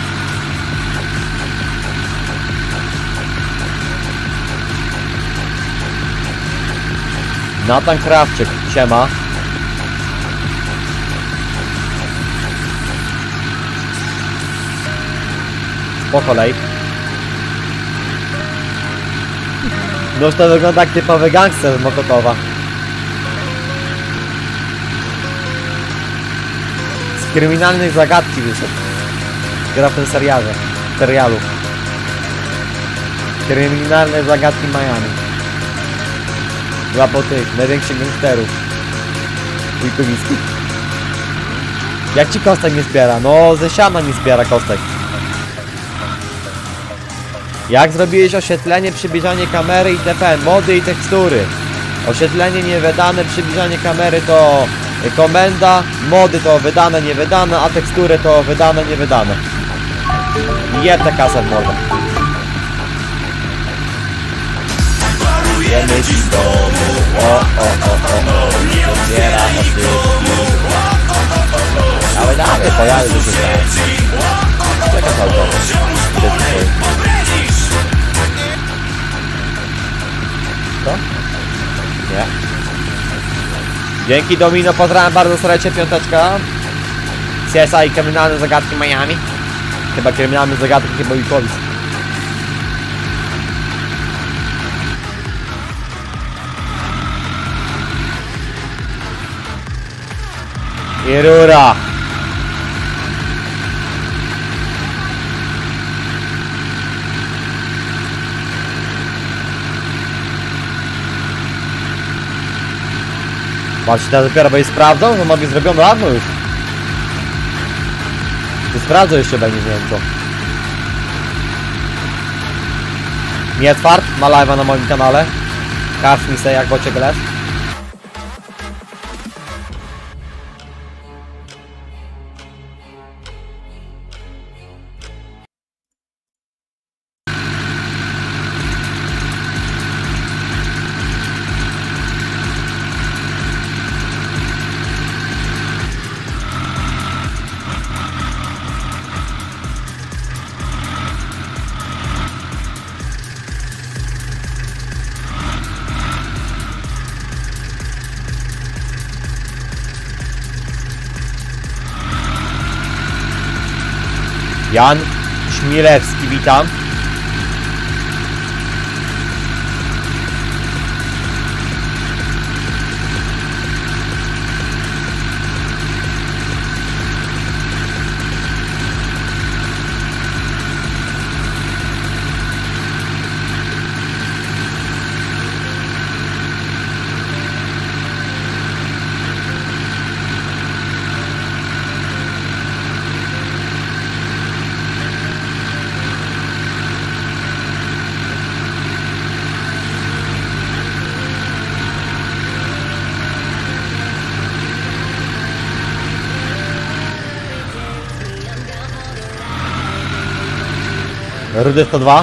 Natan Krawczyk, siema. Po kolei. Noż to wygląda jak typowy gangster z Mokotowa. Z kryminalnych zagadki wyszedł. Gra w tym serialze. Serialu. Kryminalne zagadki Miami. Dla po tych największych gangsterów. Wójtowiskich. Jak ci Kostek nie zbiera? No ze siana nie zbiera Kostek. Jak zrobiłeś oświetlenie, przybliżanie kamery itp. Mody i tekstury. Oświetlenie niewydane, przybliżanie kamery to komenda, mody to wydane, niewydane, a tekstury to wydane, niewydane. Jeb tę kasę w mordę. Wiemy dziś w domu. O, o, o, o, o. Zbiera oczy. Dawaj, dawaj, pojadę do siebie. Czekaj to auto. Co? Nie. Dzięki Domino, pozdrawiam bardzo serdecznie, piąteczka. C S I, kryminalne zagadki Miami. Chyba kryminalne zagadki chyba i polis. I rura. Patrz, teraz dopiero będzie sprawdzą? No mogli zrobiono dawno już. Ty sprawdzę jeszcze będzie, nie wiem co. Mietwart ma live'a na moim kanale. Każ mi se jak bocie gles. Jan Śmilewski, witam. Rudy sto dwa.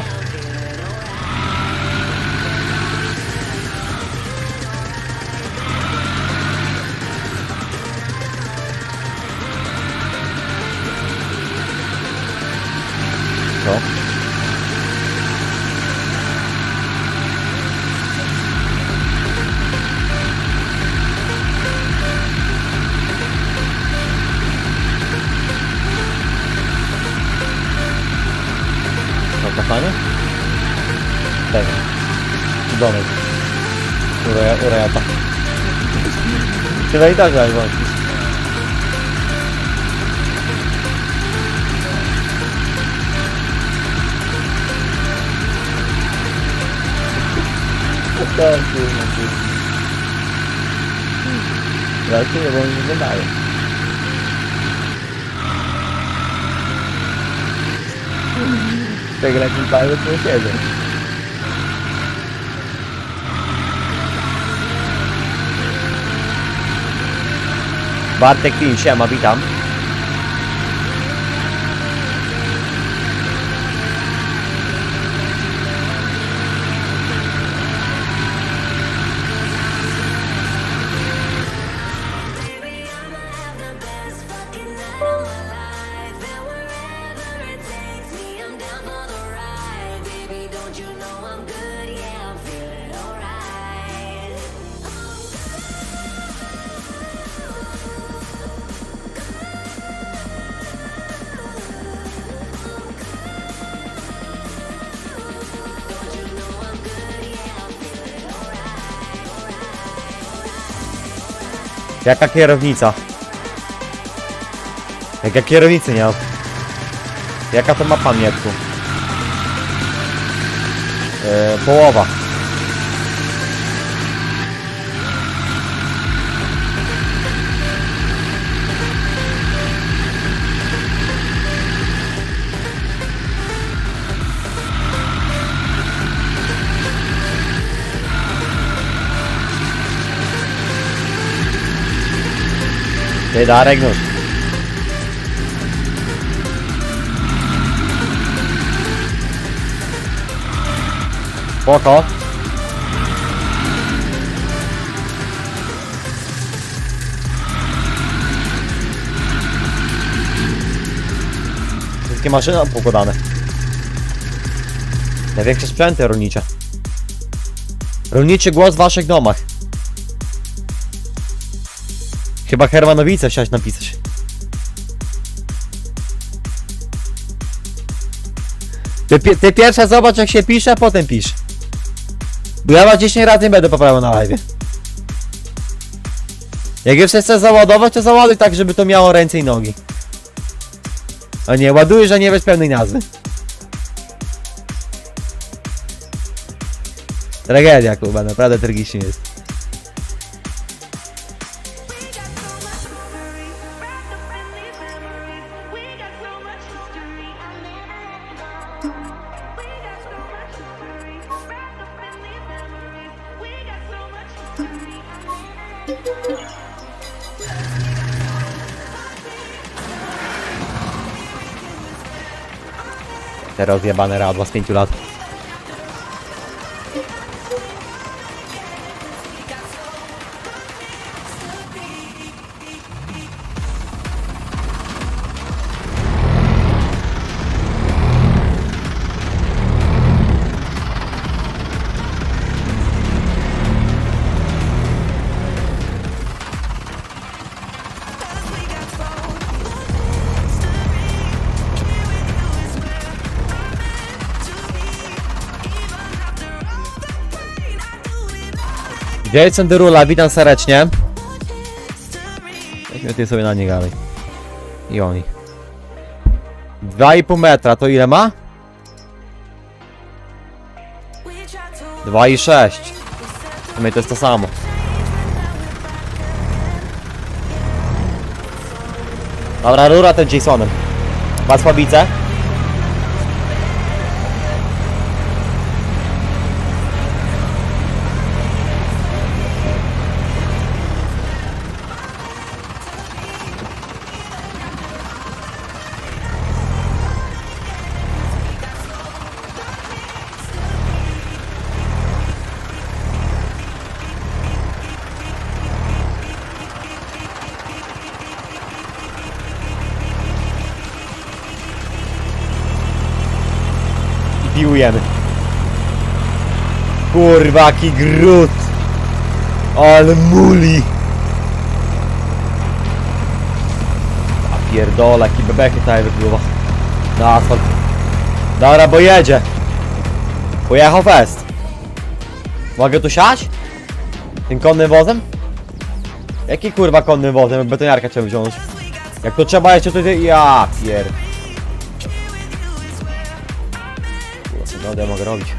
Co? Co, kochanie? Tego. Domek. Uraja, urajata. Tyle i tak dalej włączyć. Tak, kurwa, kurwa. Raczej nie, bo oni nie wyglądają. Tego lepiej palił, to nie siedzą. Bartek Film, siema, witam. Jaka kierownica? Jaka kierownicy nie ma? Jaka to mapa Mietku? Yy, połowa. Ty Darek nóż. Spoko. Wszystkie maszyny mam pokładane. Największe sprzęty rolnicze. Rolniczy głos w waszych domach. Chyba Hermanowice chciałeś napisać. Ty, ty pierwsza zobacz jak się pisze, a potem pisz. Bo ja was dziesięć razy nie będę poprawiał na live. Jak już chcesz załadować, to załaduj tak, żeby to miało ręce i nogi. A nie, ładuj, że nie bez pełnej nazwy. Tragedia, kurwa, naprawdę tragicznie jest. Te rozjebane radła z pięciu lat. Jason Derula, witam serdecznie. Weźmy ty sobie na nie dalej. I oni. dwa i pół metra, to ile ma? dwa i sześć. W sumie to jest to samo. Dobra, rura ten Jasonem. Ma słabice? piłujemy. Kurwa, jaki grud. Ale muli. A pierdolę, jaki bebeki tutaj wypływa. Na asfalt. Dobra, bo jedzie. Pojechał fest. Mogę tu siać? Tym konnym wozem? Jaki kurwa konnym wozem? Betoniarkę trzeba wziąć. Jak to trzeba jeszcze tutaj... Ja pier... Kurwa, co ja mogę robić?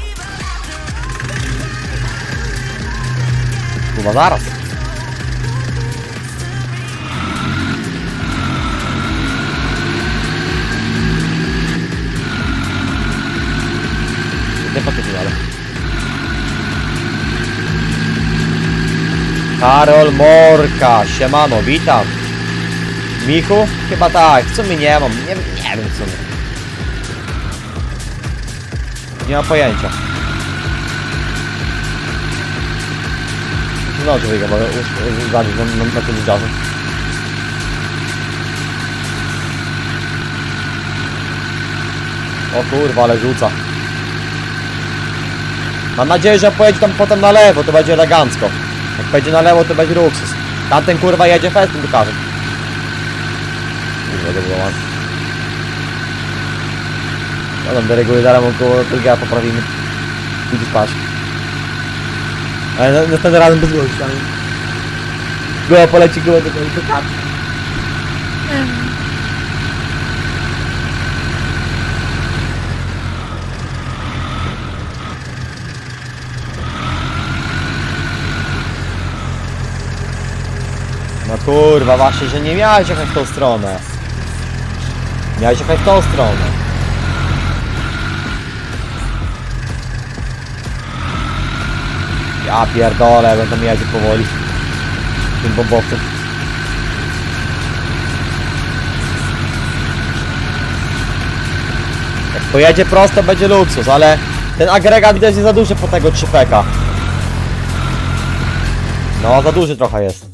Kurwa, zaraz. Nie patrzę ale. Karol Morka, siemano, witam. Michu? Chyba tak, w sumie nie mam, nie, nie wiem w sumie. Nie mam pojęcia. No to wyjdę, bo zabić na, na, na tym dziarze. O kurwa, ale rzuca. Mam nadzieję, że pojedzie tam potem na lewo, to będzie elegancko. Jak pojedzie na lewo, to będzie luksus. Tamten kurwa jedzie fest, tym pokażę. Kurwa, dobrze mam. No tam do reguły zaraz około drugiego poprawimy. Idzie spać. Ale następnym razem bez gości. Góra poleci, góra do końca. Tak. No kurwa, właśnie, że nie miałeś jechać w tą stronę. Miałeś jechać w tą stronę. Ja pierdolę, będę tam jedzie powoli. Tym bombowcem. Jak pojedzie prosto, będzie luksus, ale ten agregat widać jest za duży po tego trzy peka. No, za duży trochę jest.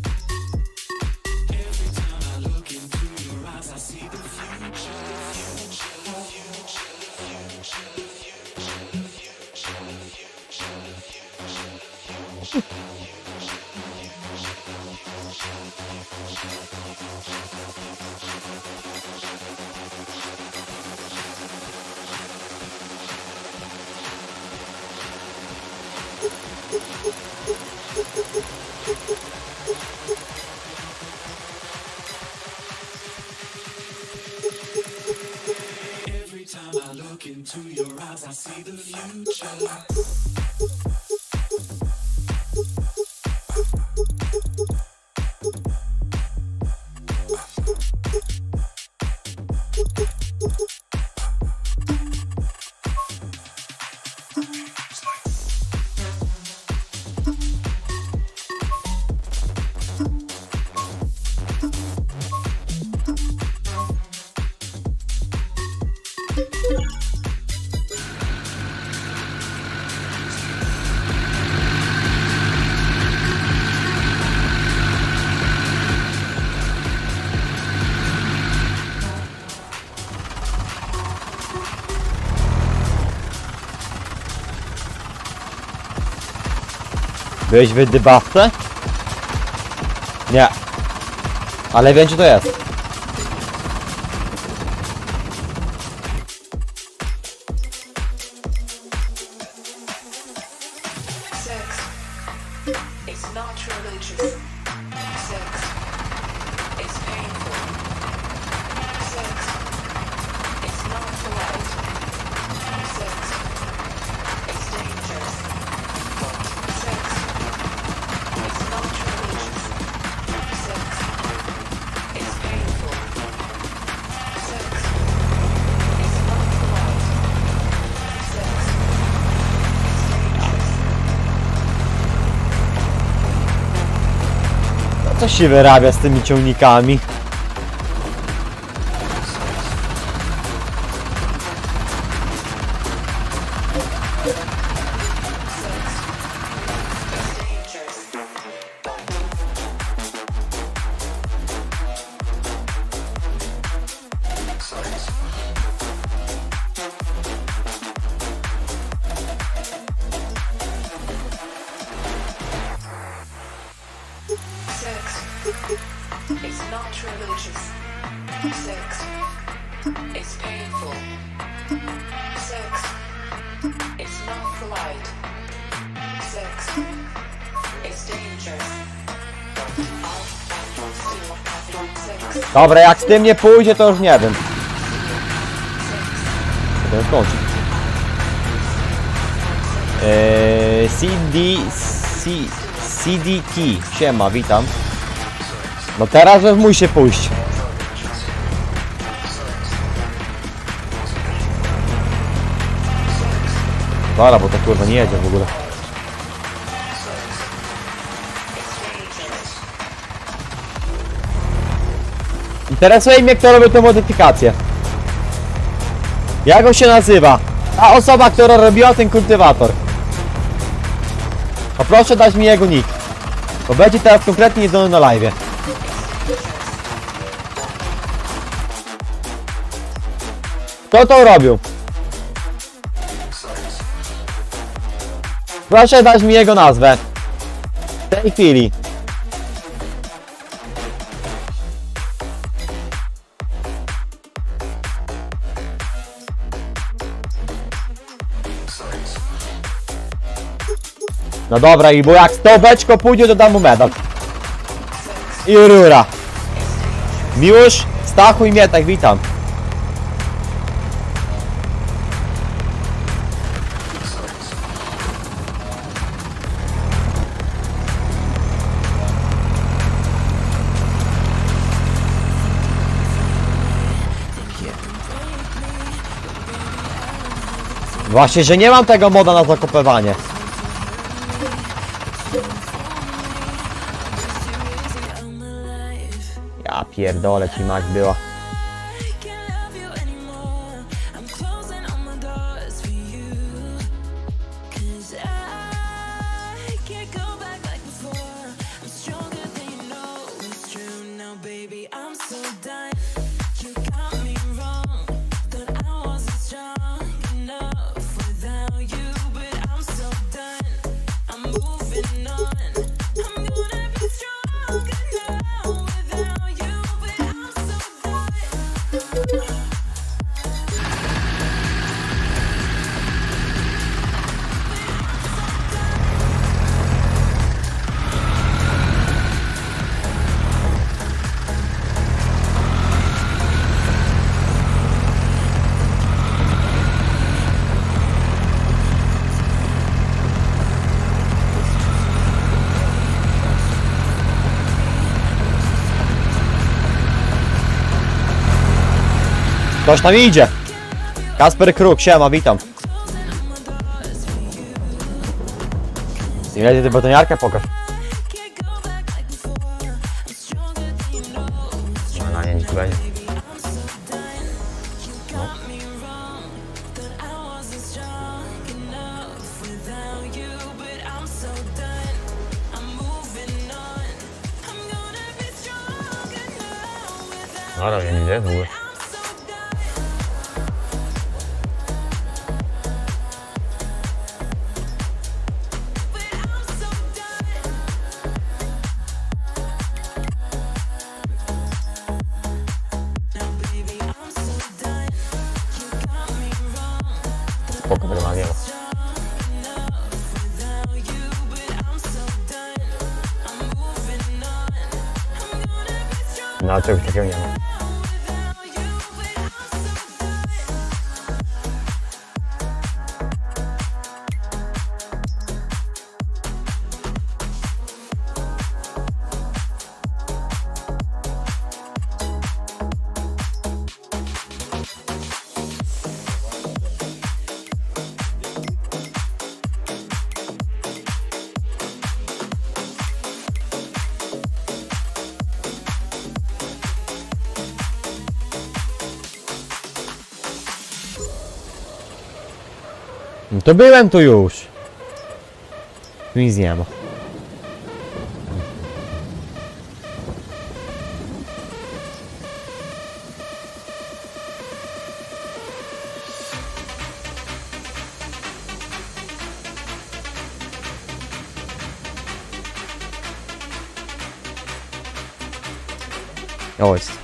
Byłeś w dybawce? Nie. Ale wiem, gdzie to jest. Co się wyrabia z tymi ciągnikami? Dobra, jak z tym nie pójdzie, to już nie wiem. To jest kończy. Eee, C D... C... C D Key. Siema, witam. No teraz już musi pójść. Dobra, bo to kurwa nie jedzie w ogóle. Interesuje mnie, kto robi tę modyfikację. Jak on się nazywa? Ta osoba, która robiła ten kultywator. Poproszę dać mi jego nick. Bo będzie teraz konkretnie jedzony na live. Kto to robił? Proszę dać mi jego nazwę. W tej chwili. No dobra, i bo jak to beczko pójdzie, to dam mu medal. I rura. Miłosz, Stachu i Mietek, witam. Właśnie, że nie mam tego moda na zakopywanie. Ja pierdolę, ci mać była. Ktoś tam idzie. Kasper Kruk, siema, witam. Ile ty betoniarkę pokaż. No na nie nic będzie. No. Dobra, ja nie widzę w ogóle. Spoko, normalnie. No, czegoś takiego nie ma. No to byłem tu już. Tu nic nie ma. O, jest.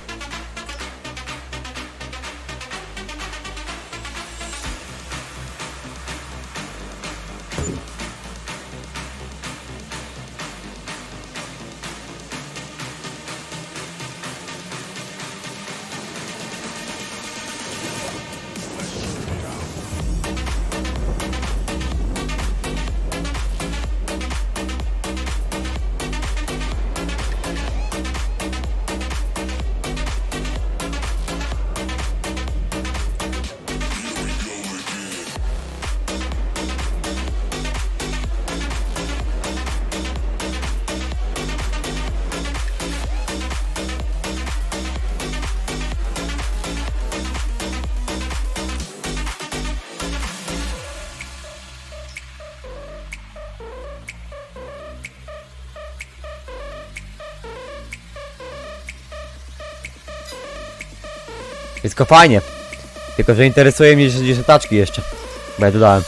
Wszystko fajnie. Tylko, że interesuje mnie gdzieś taczki jeszcze. Bo ja dodałem.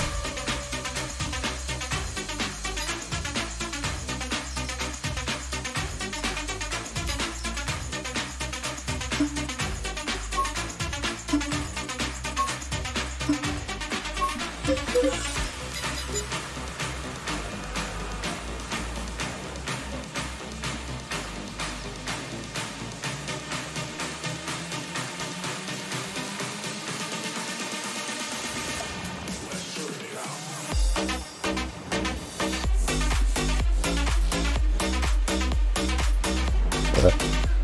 Dobra.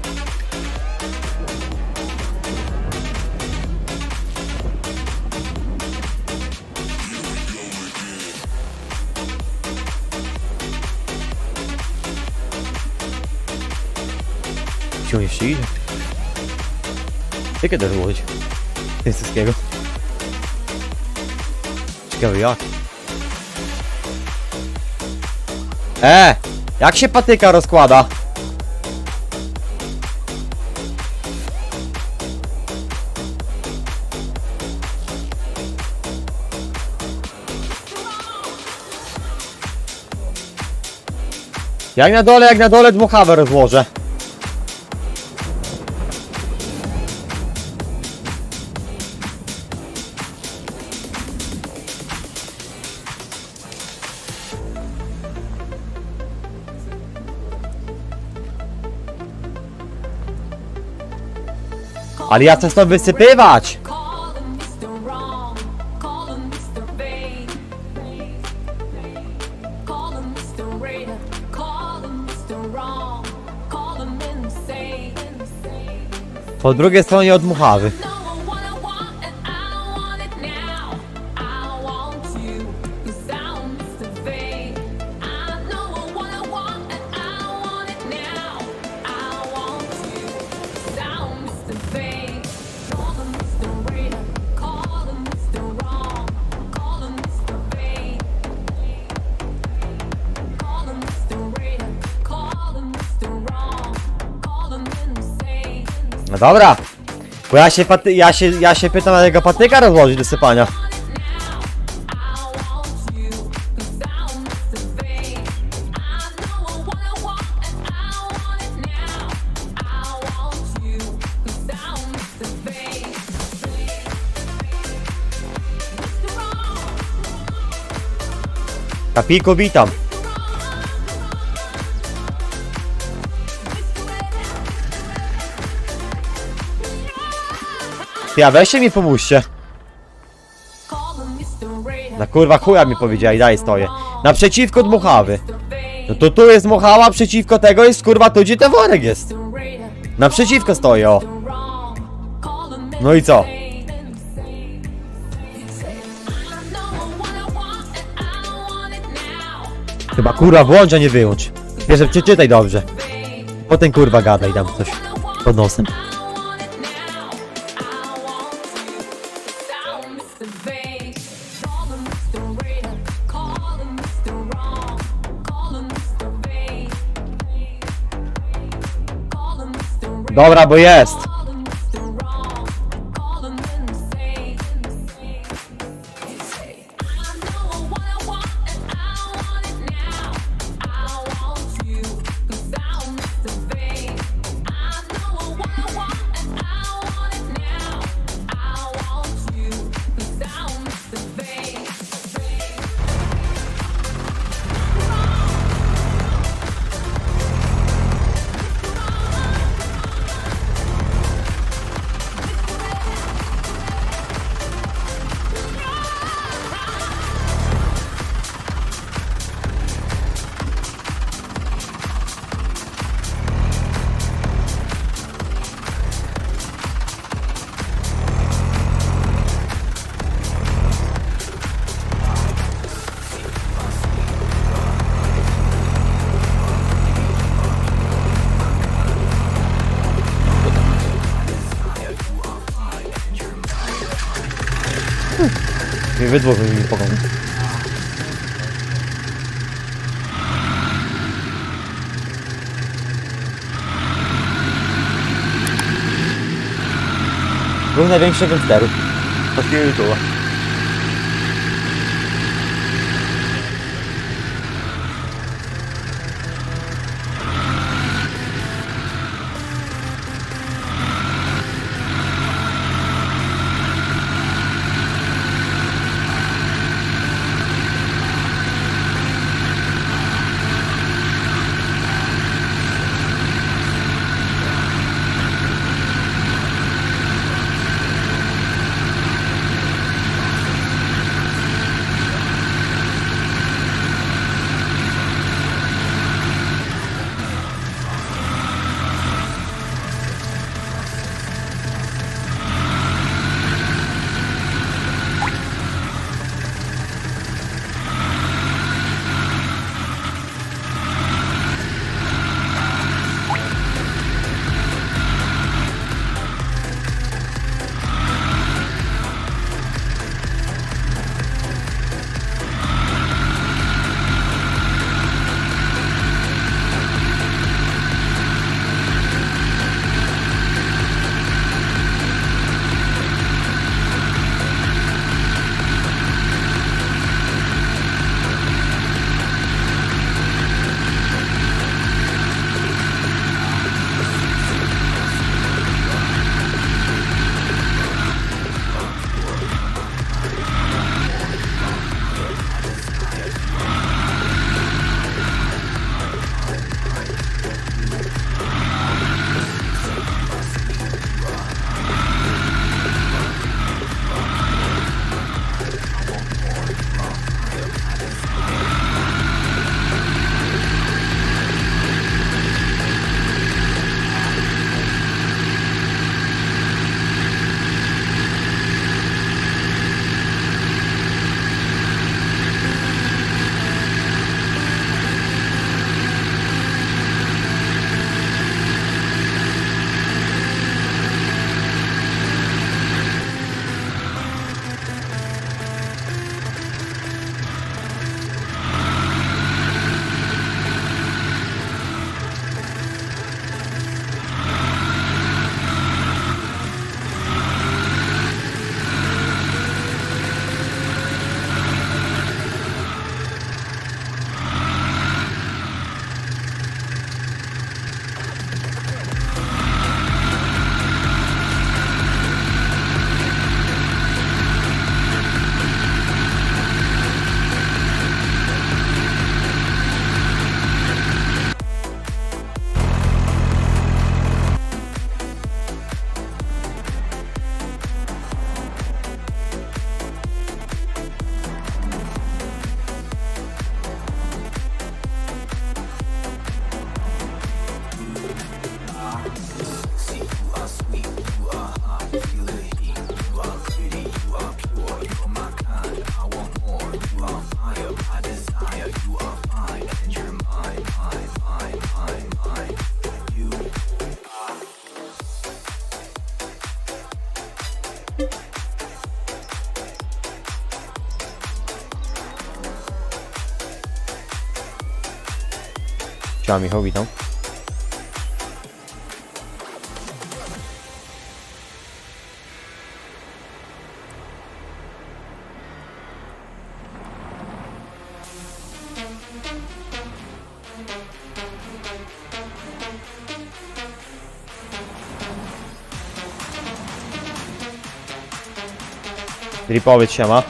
Gdzie on jeszcze idzie? Jakie to złożyć? Tym wszystkiego. Ciekawe jak. E! Jak się patyka rozkłada? Jak na dole, jak na dole dmuchawę rozłożę. Ale ja chcę stąd wysypywać! Po drugiej stronie od muchawy. No dobra, bo ja się, paty ja się, ja się pytam, na tego patyka rozłożyć do sypania. Kapiku, witam. Ja weźcie mi pomóżcie. Na kurwa chuja mi powiedzieli, daj stoję. Naprzeciwko dmuchawy. No to tu jest dmuchała, przeciwko tego jest kurwa tu, gdzie ten worek jest. Naprzeciwko stoję, o. No i co? Chyba kurwa włącz, a nie wyłącz. Pierwsze przeczytaj dobrze. Potem kurwa gadaj tam coś pod nosem. Dobra, bo jest. Nie wydło mi pokoju. Dwóch największych gangsterów. Polskiego YouTube'a. Ciao Michał, witam. Dripowiec siema.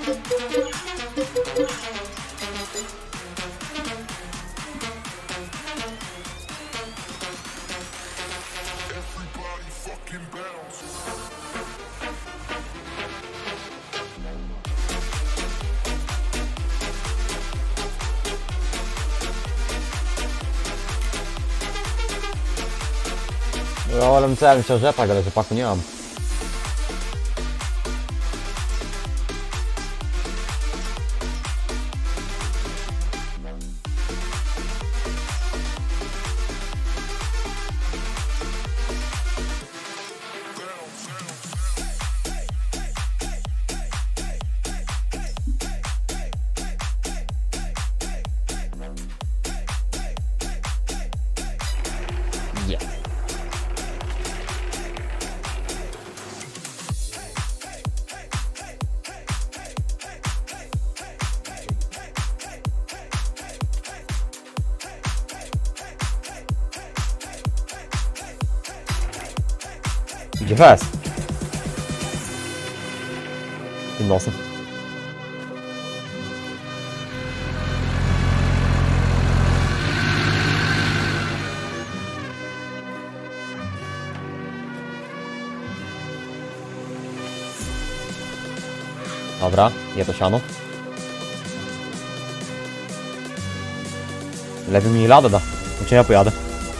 No ale co, ja bym chciał rzepak, ale rzepaku nie mam. Idzie fest. Tym nosem. Dobra, je to siano. Lepiej mi lada da. Znaczy ja pojadę.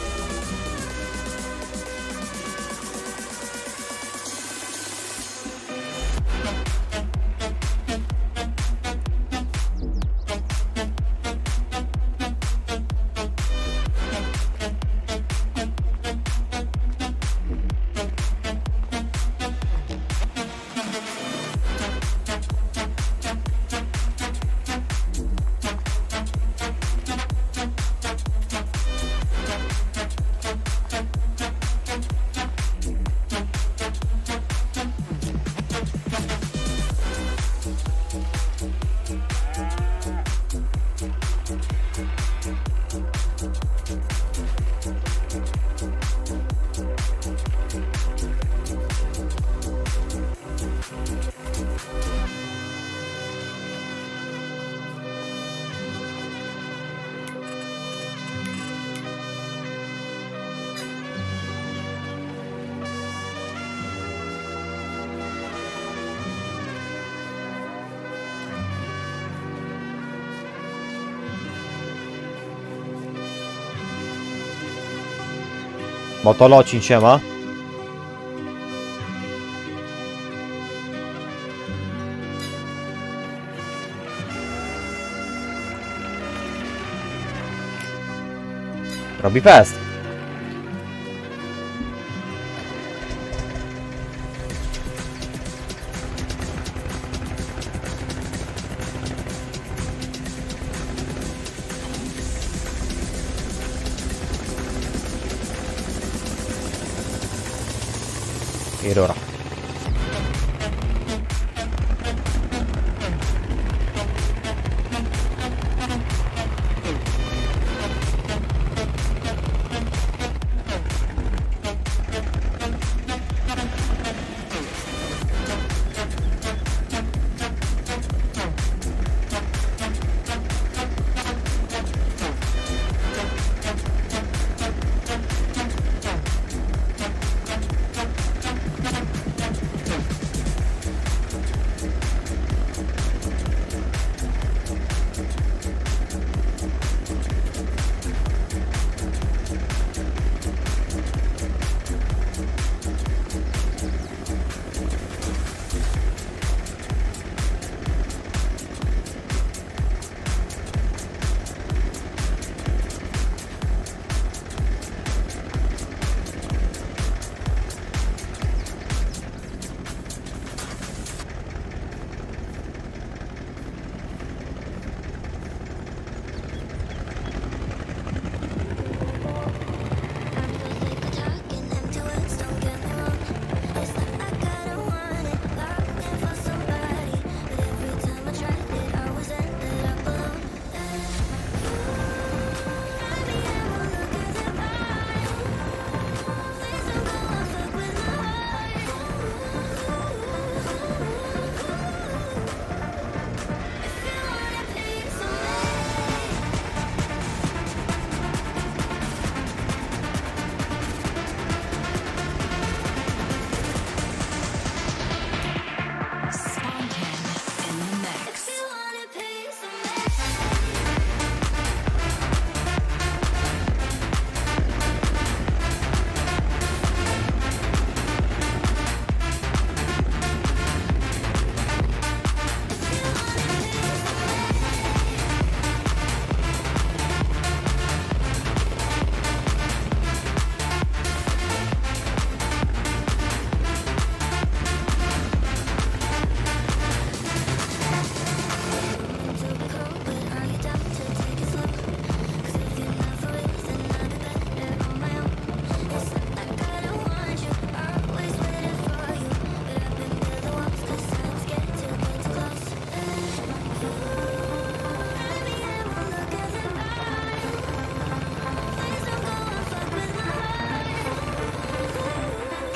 Motolocin się ma. Robi fest. I rura.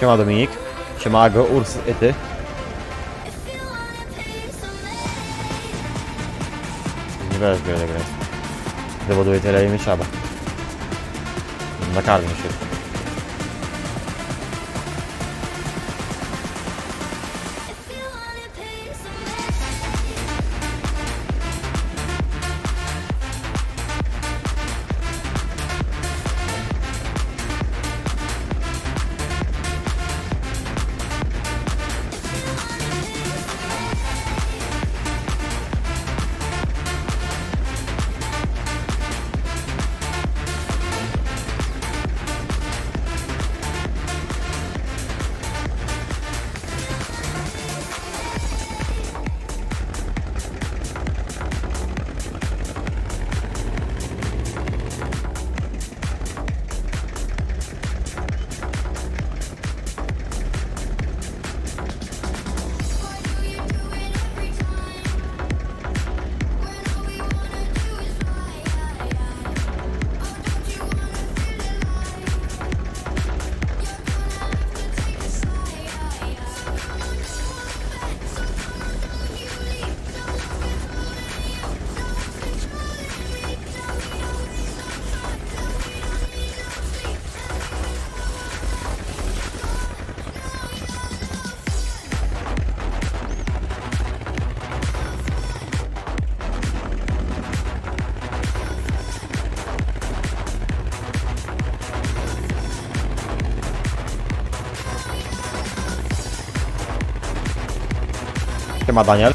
Siema Dominik. Siema Go, Urs, i ty. Nie będę wiele grać. Zawoduję tyle, ile mi trzeba. Nakarmię się. Siema Daniel.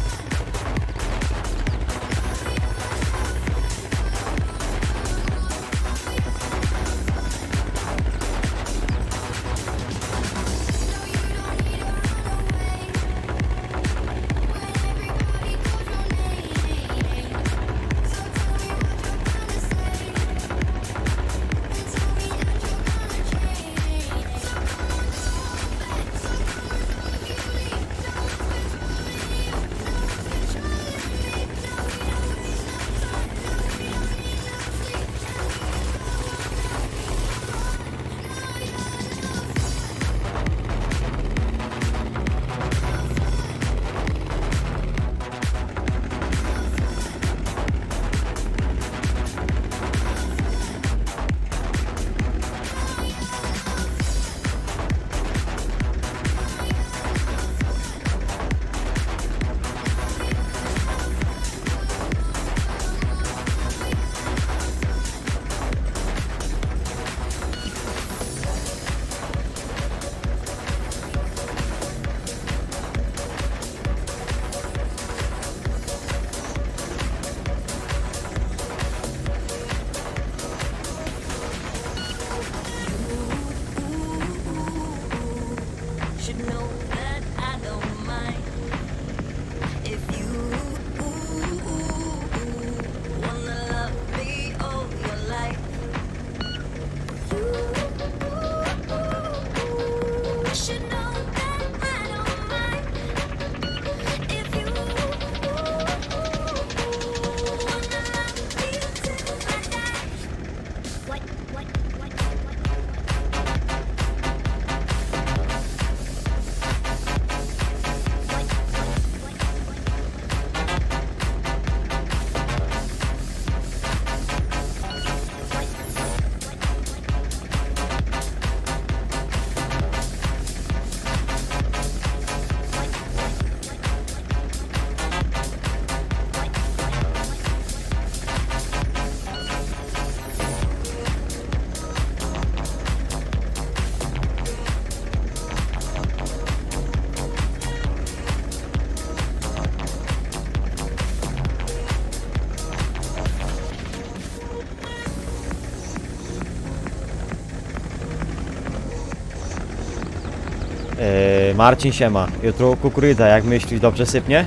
Yy, Marcin siema. Jutro kukurydza, jak myślisz, dobrze sypnie?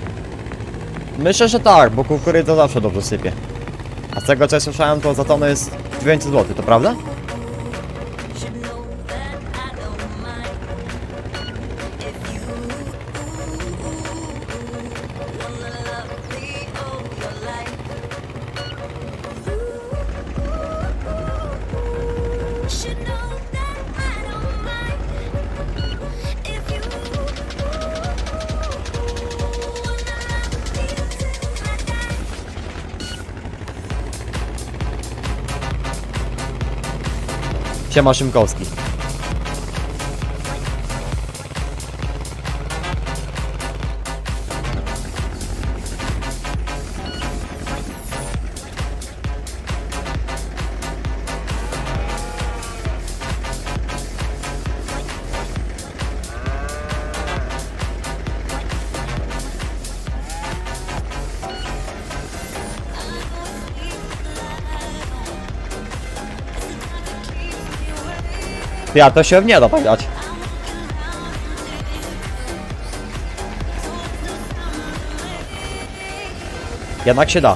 Myślę, że tak, bo kukurydza zawsze dobrze sypie. A z tego co ja słyszałem, to za tonę jest dziewięćset złotych, to prawda? Siema Szymkowski. Ja to się nie da tak dać. Jednak się da.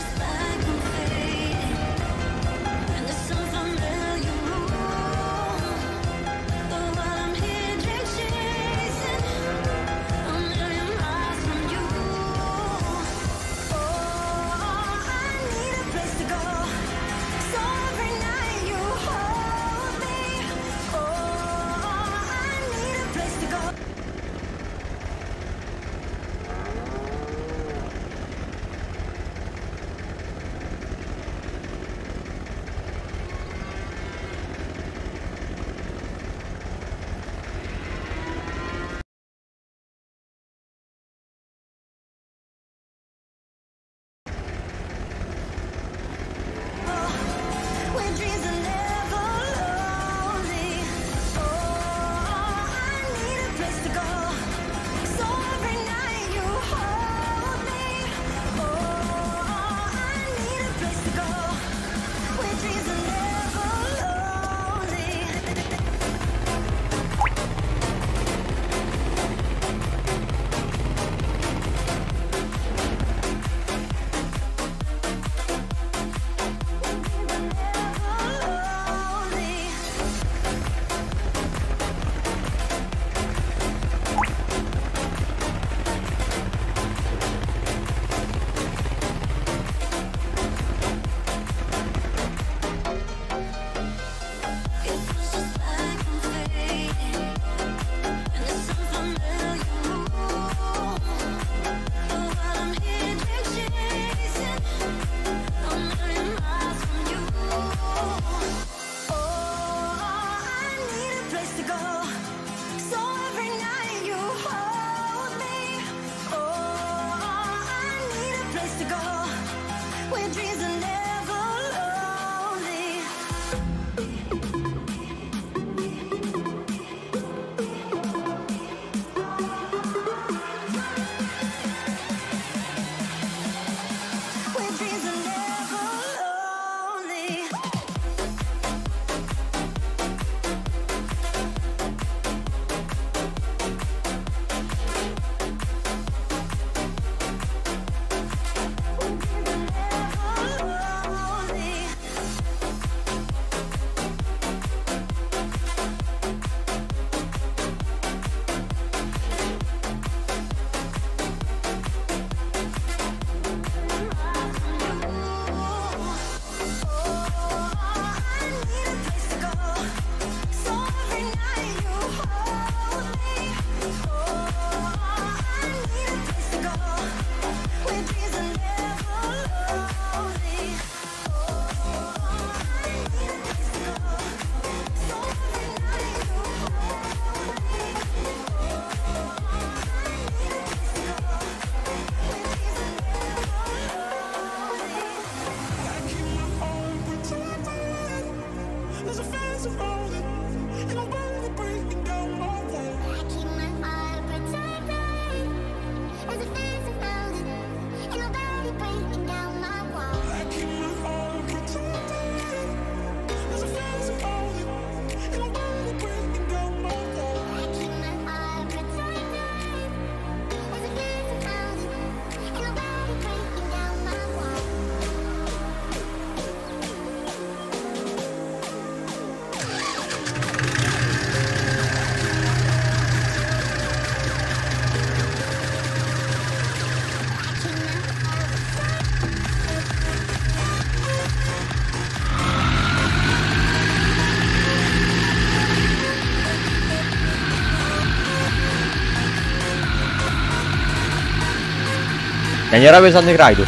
Ja nie robię żadnych rajdów.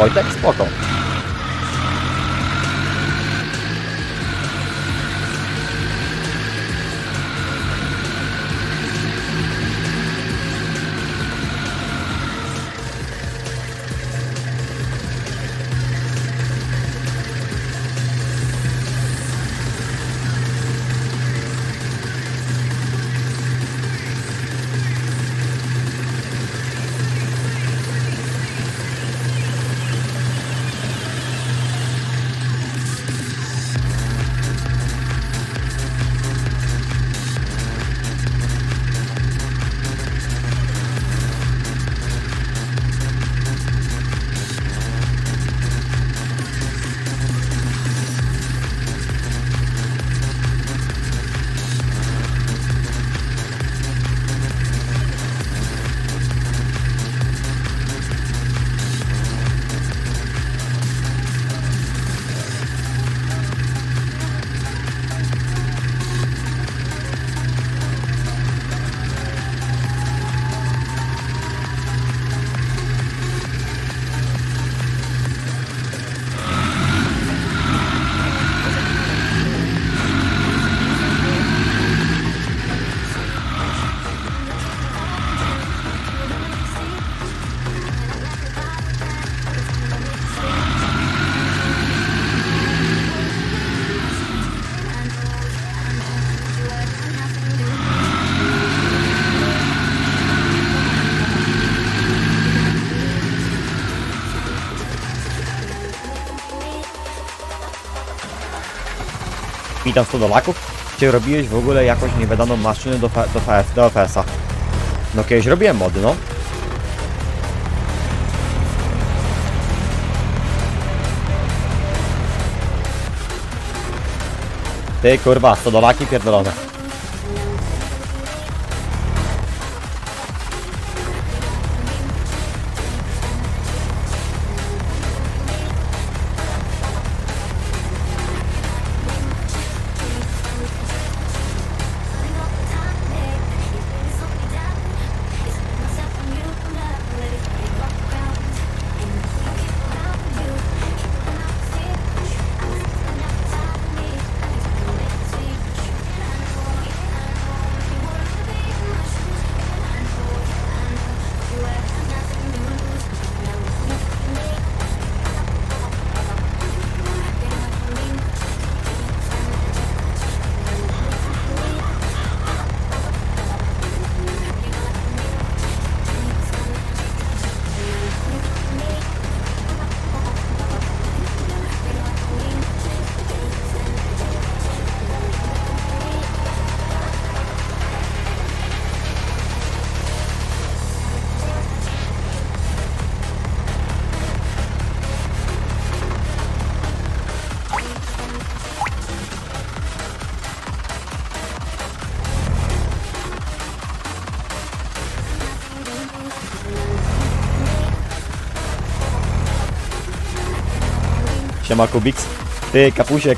Wojtek, spoko. Witam stodolaków. Czy robiłeś w ogóle jakąś niewiadomą maszynę do, do, do F P S-a? No kiedyś robiłem mody, no. Ty kurwa, stodolaki pierdolone. Siema Kubiks. Ty, kapusiek.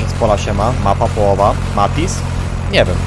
się z pola siema, mapa połowa, Matis, nie wiem.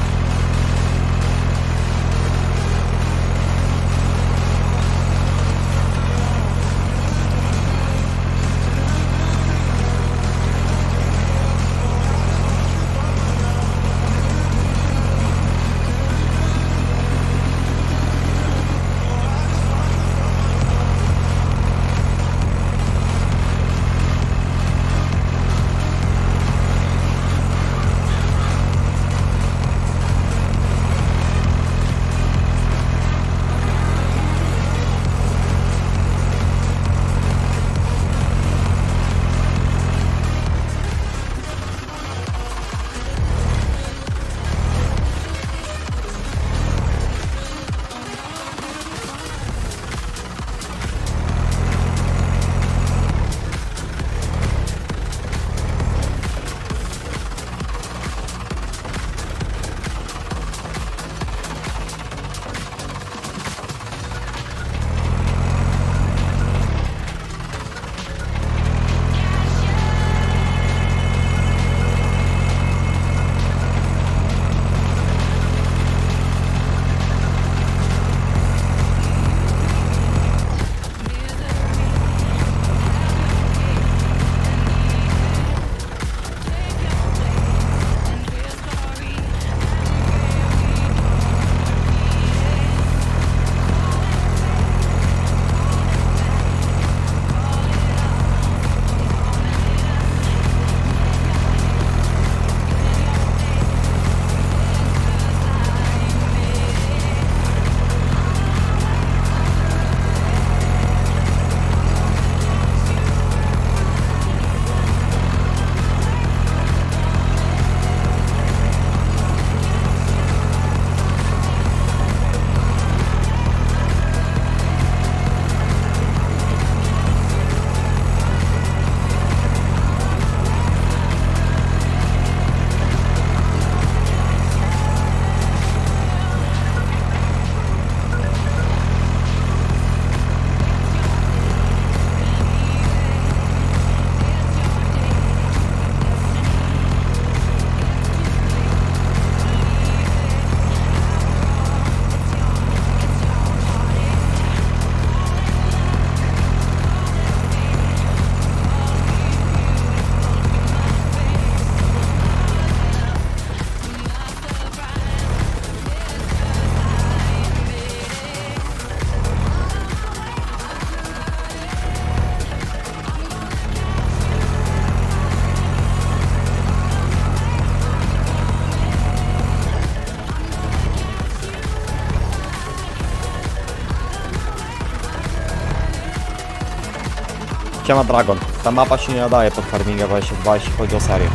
Siema Dragon, ta mapa się nie nadaje pod farminga dwadzieścia dwa, jeśli chodzi o serię.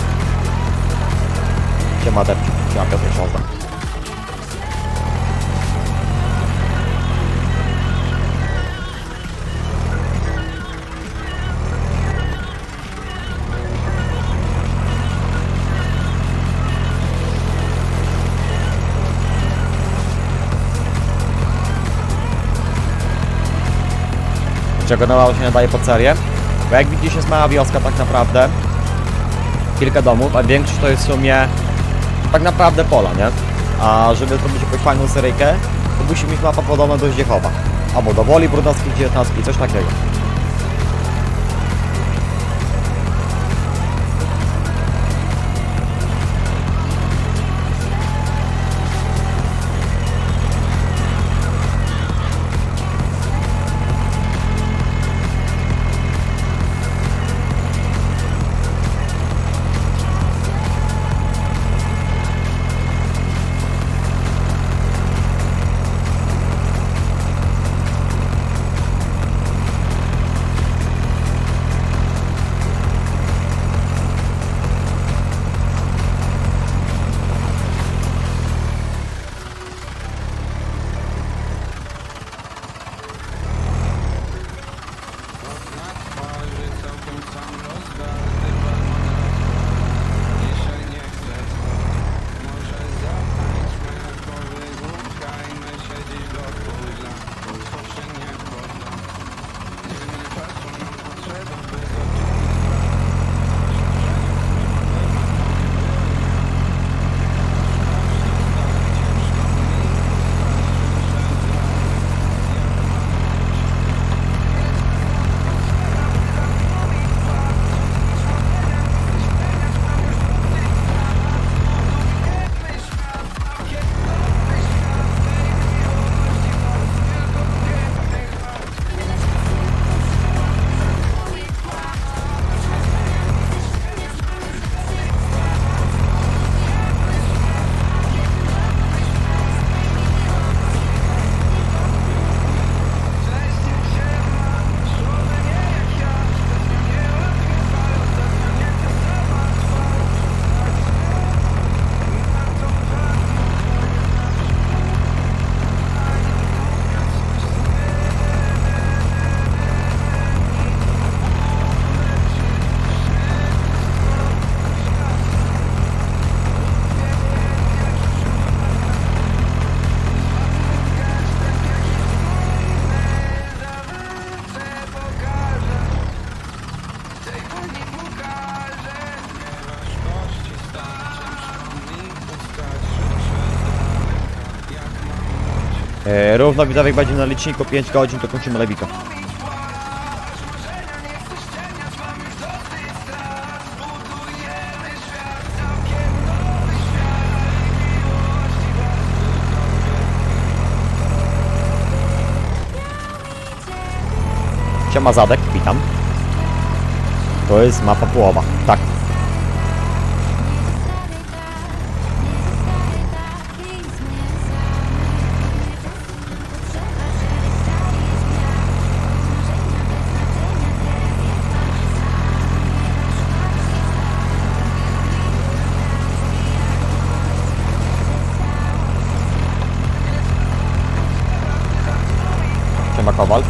Siema Depciu, siema Piotr Szozda. Czego na się nadaje pod serię? Bo jak widzisz, jest mała wioska tak naprawdę, kilka domów, a większość to jest w sumie tak naprawdę pola, nie? A żeby zrobić jakąś fajną seryjkę, to musi mieć mapa podobna do Zdziechowa, albo do Woli Brudowskiej dziewiętnastki, coś takiego. równo widzowie jak będzie na liczniku pięć godzin, to kończymy lewika. Siema Zadek, witam. To jest mapa połowa, tak. Siema Kowal.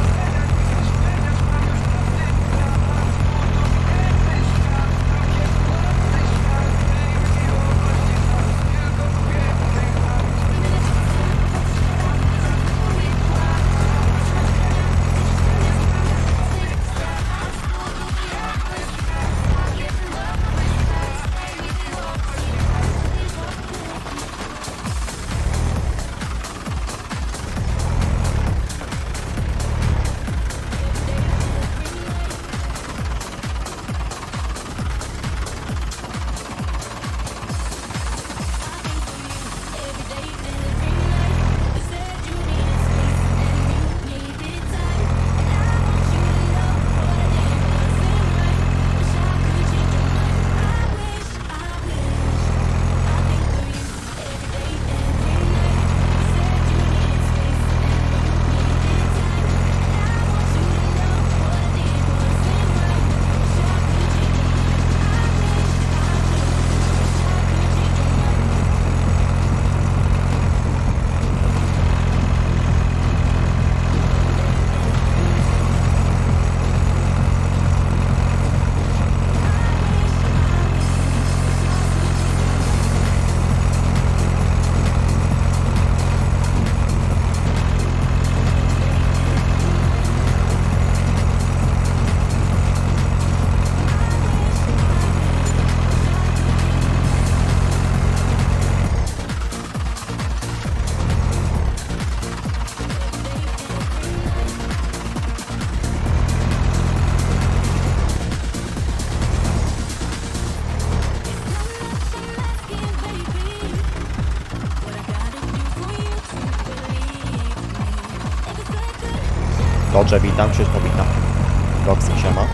Dobrze, witam, Krzysztof, witam. Roxy, siema.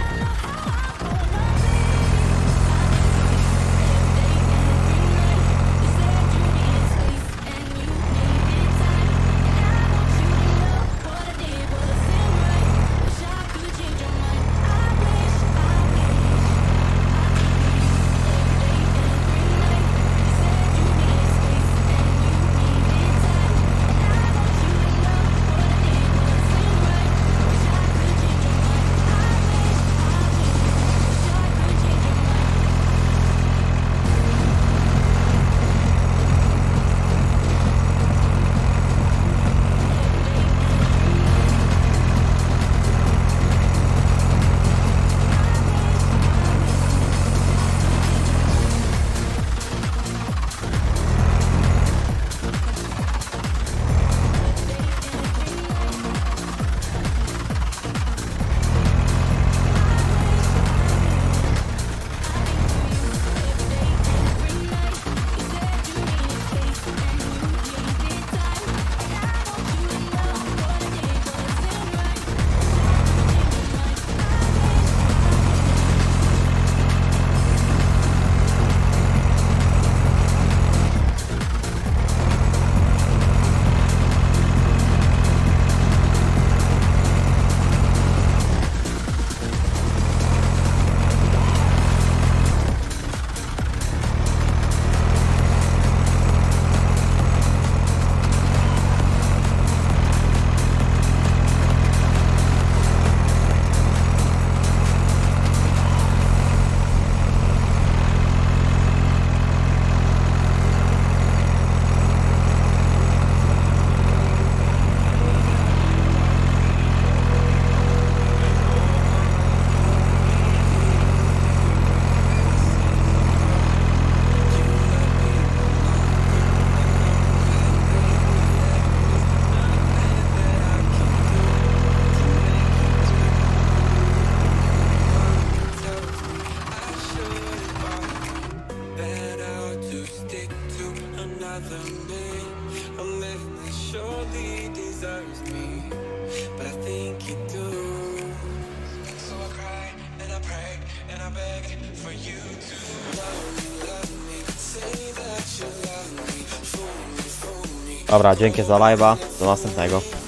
Dobra, dzięki za live'a, do następnego.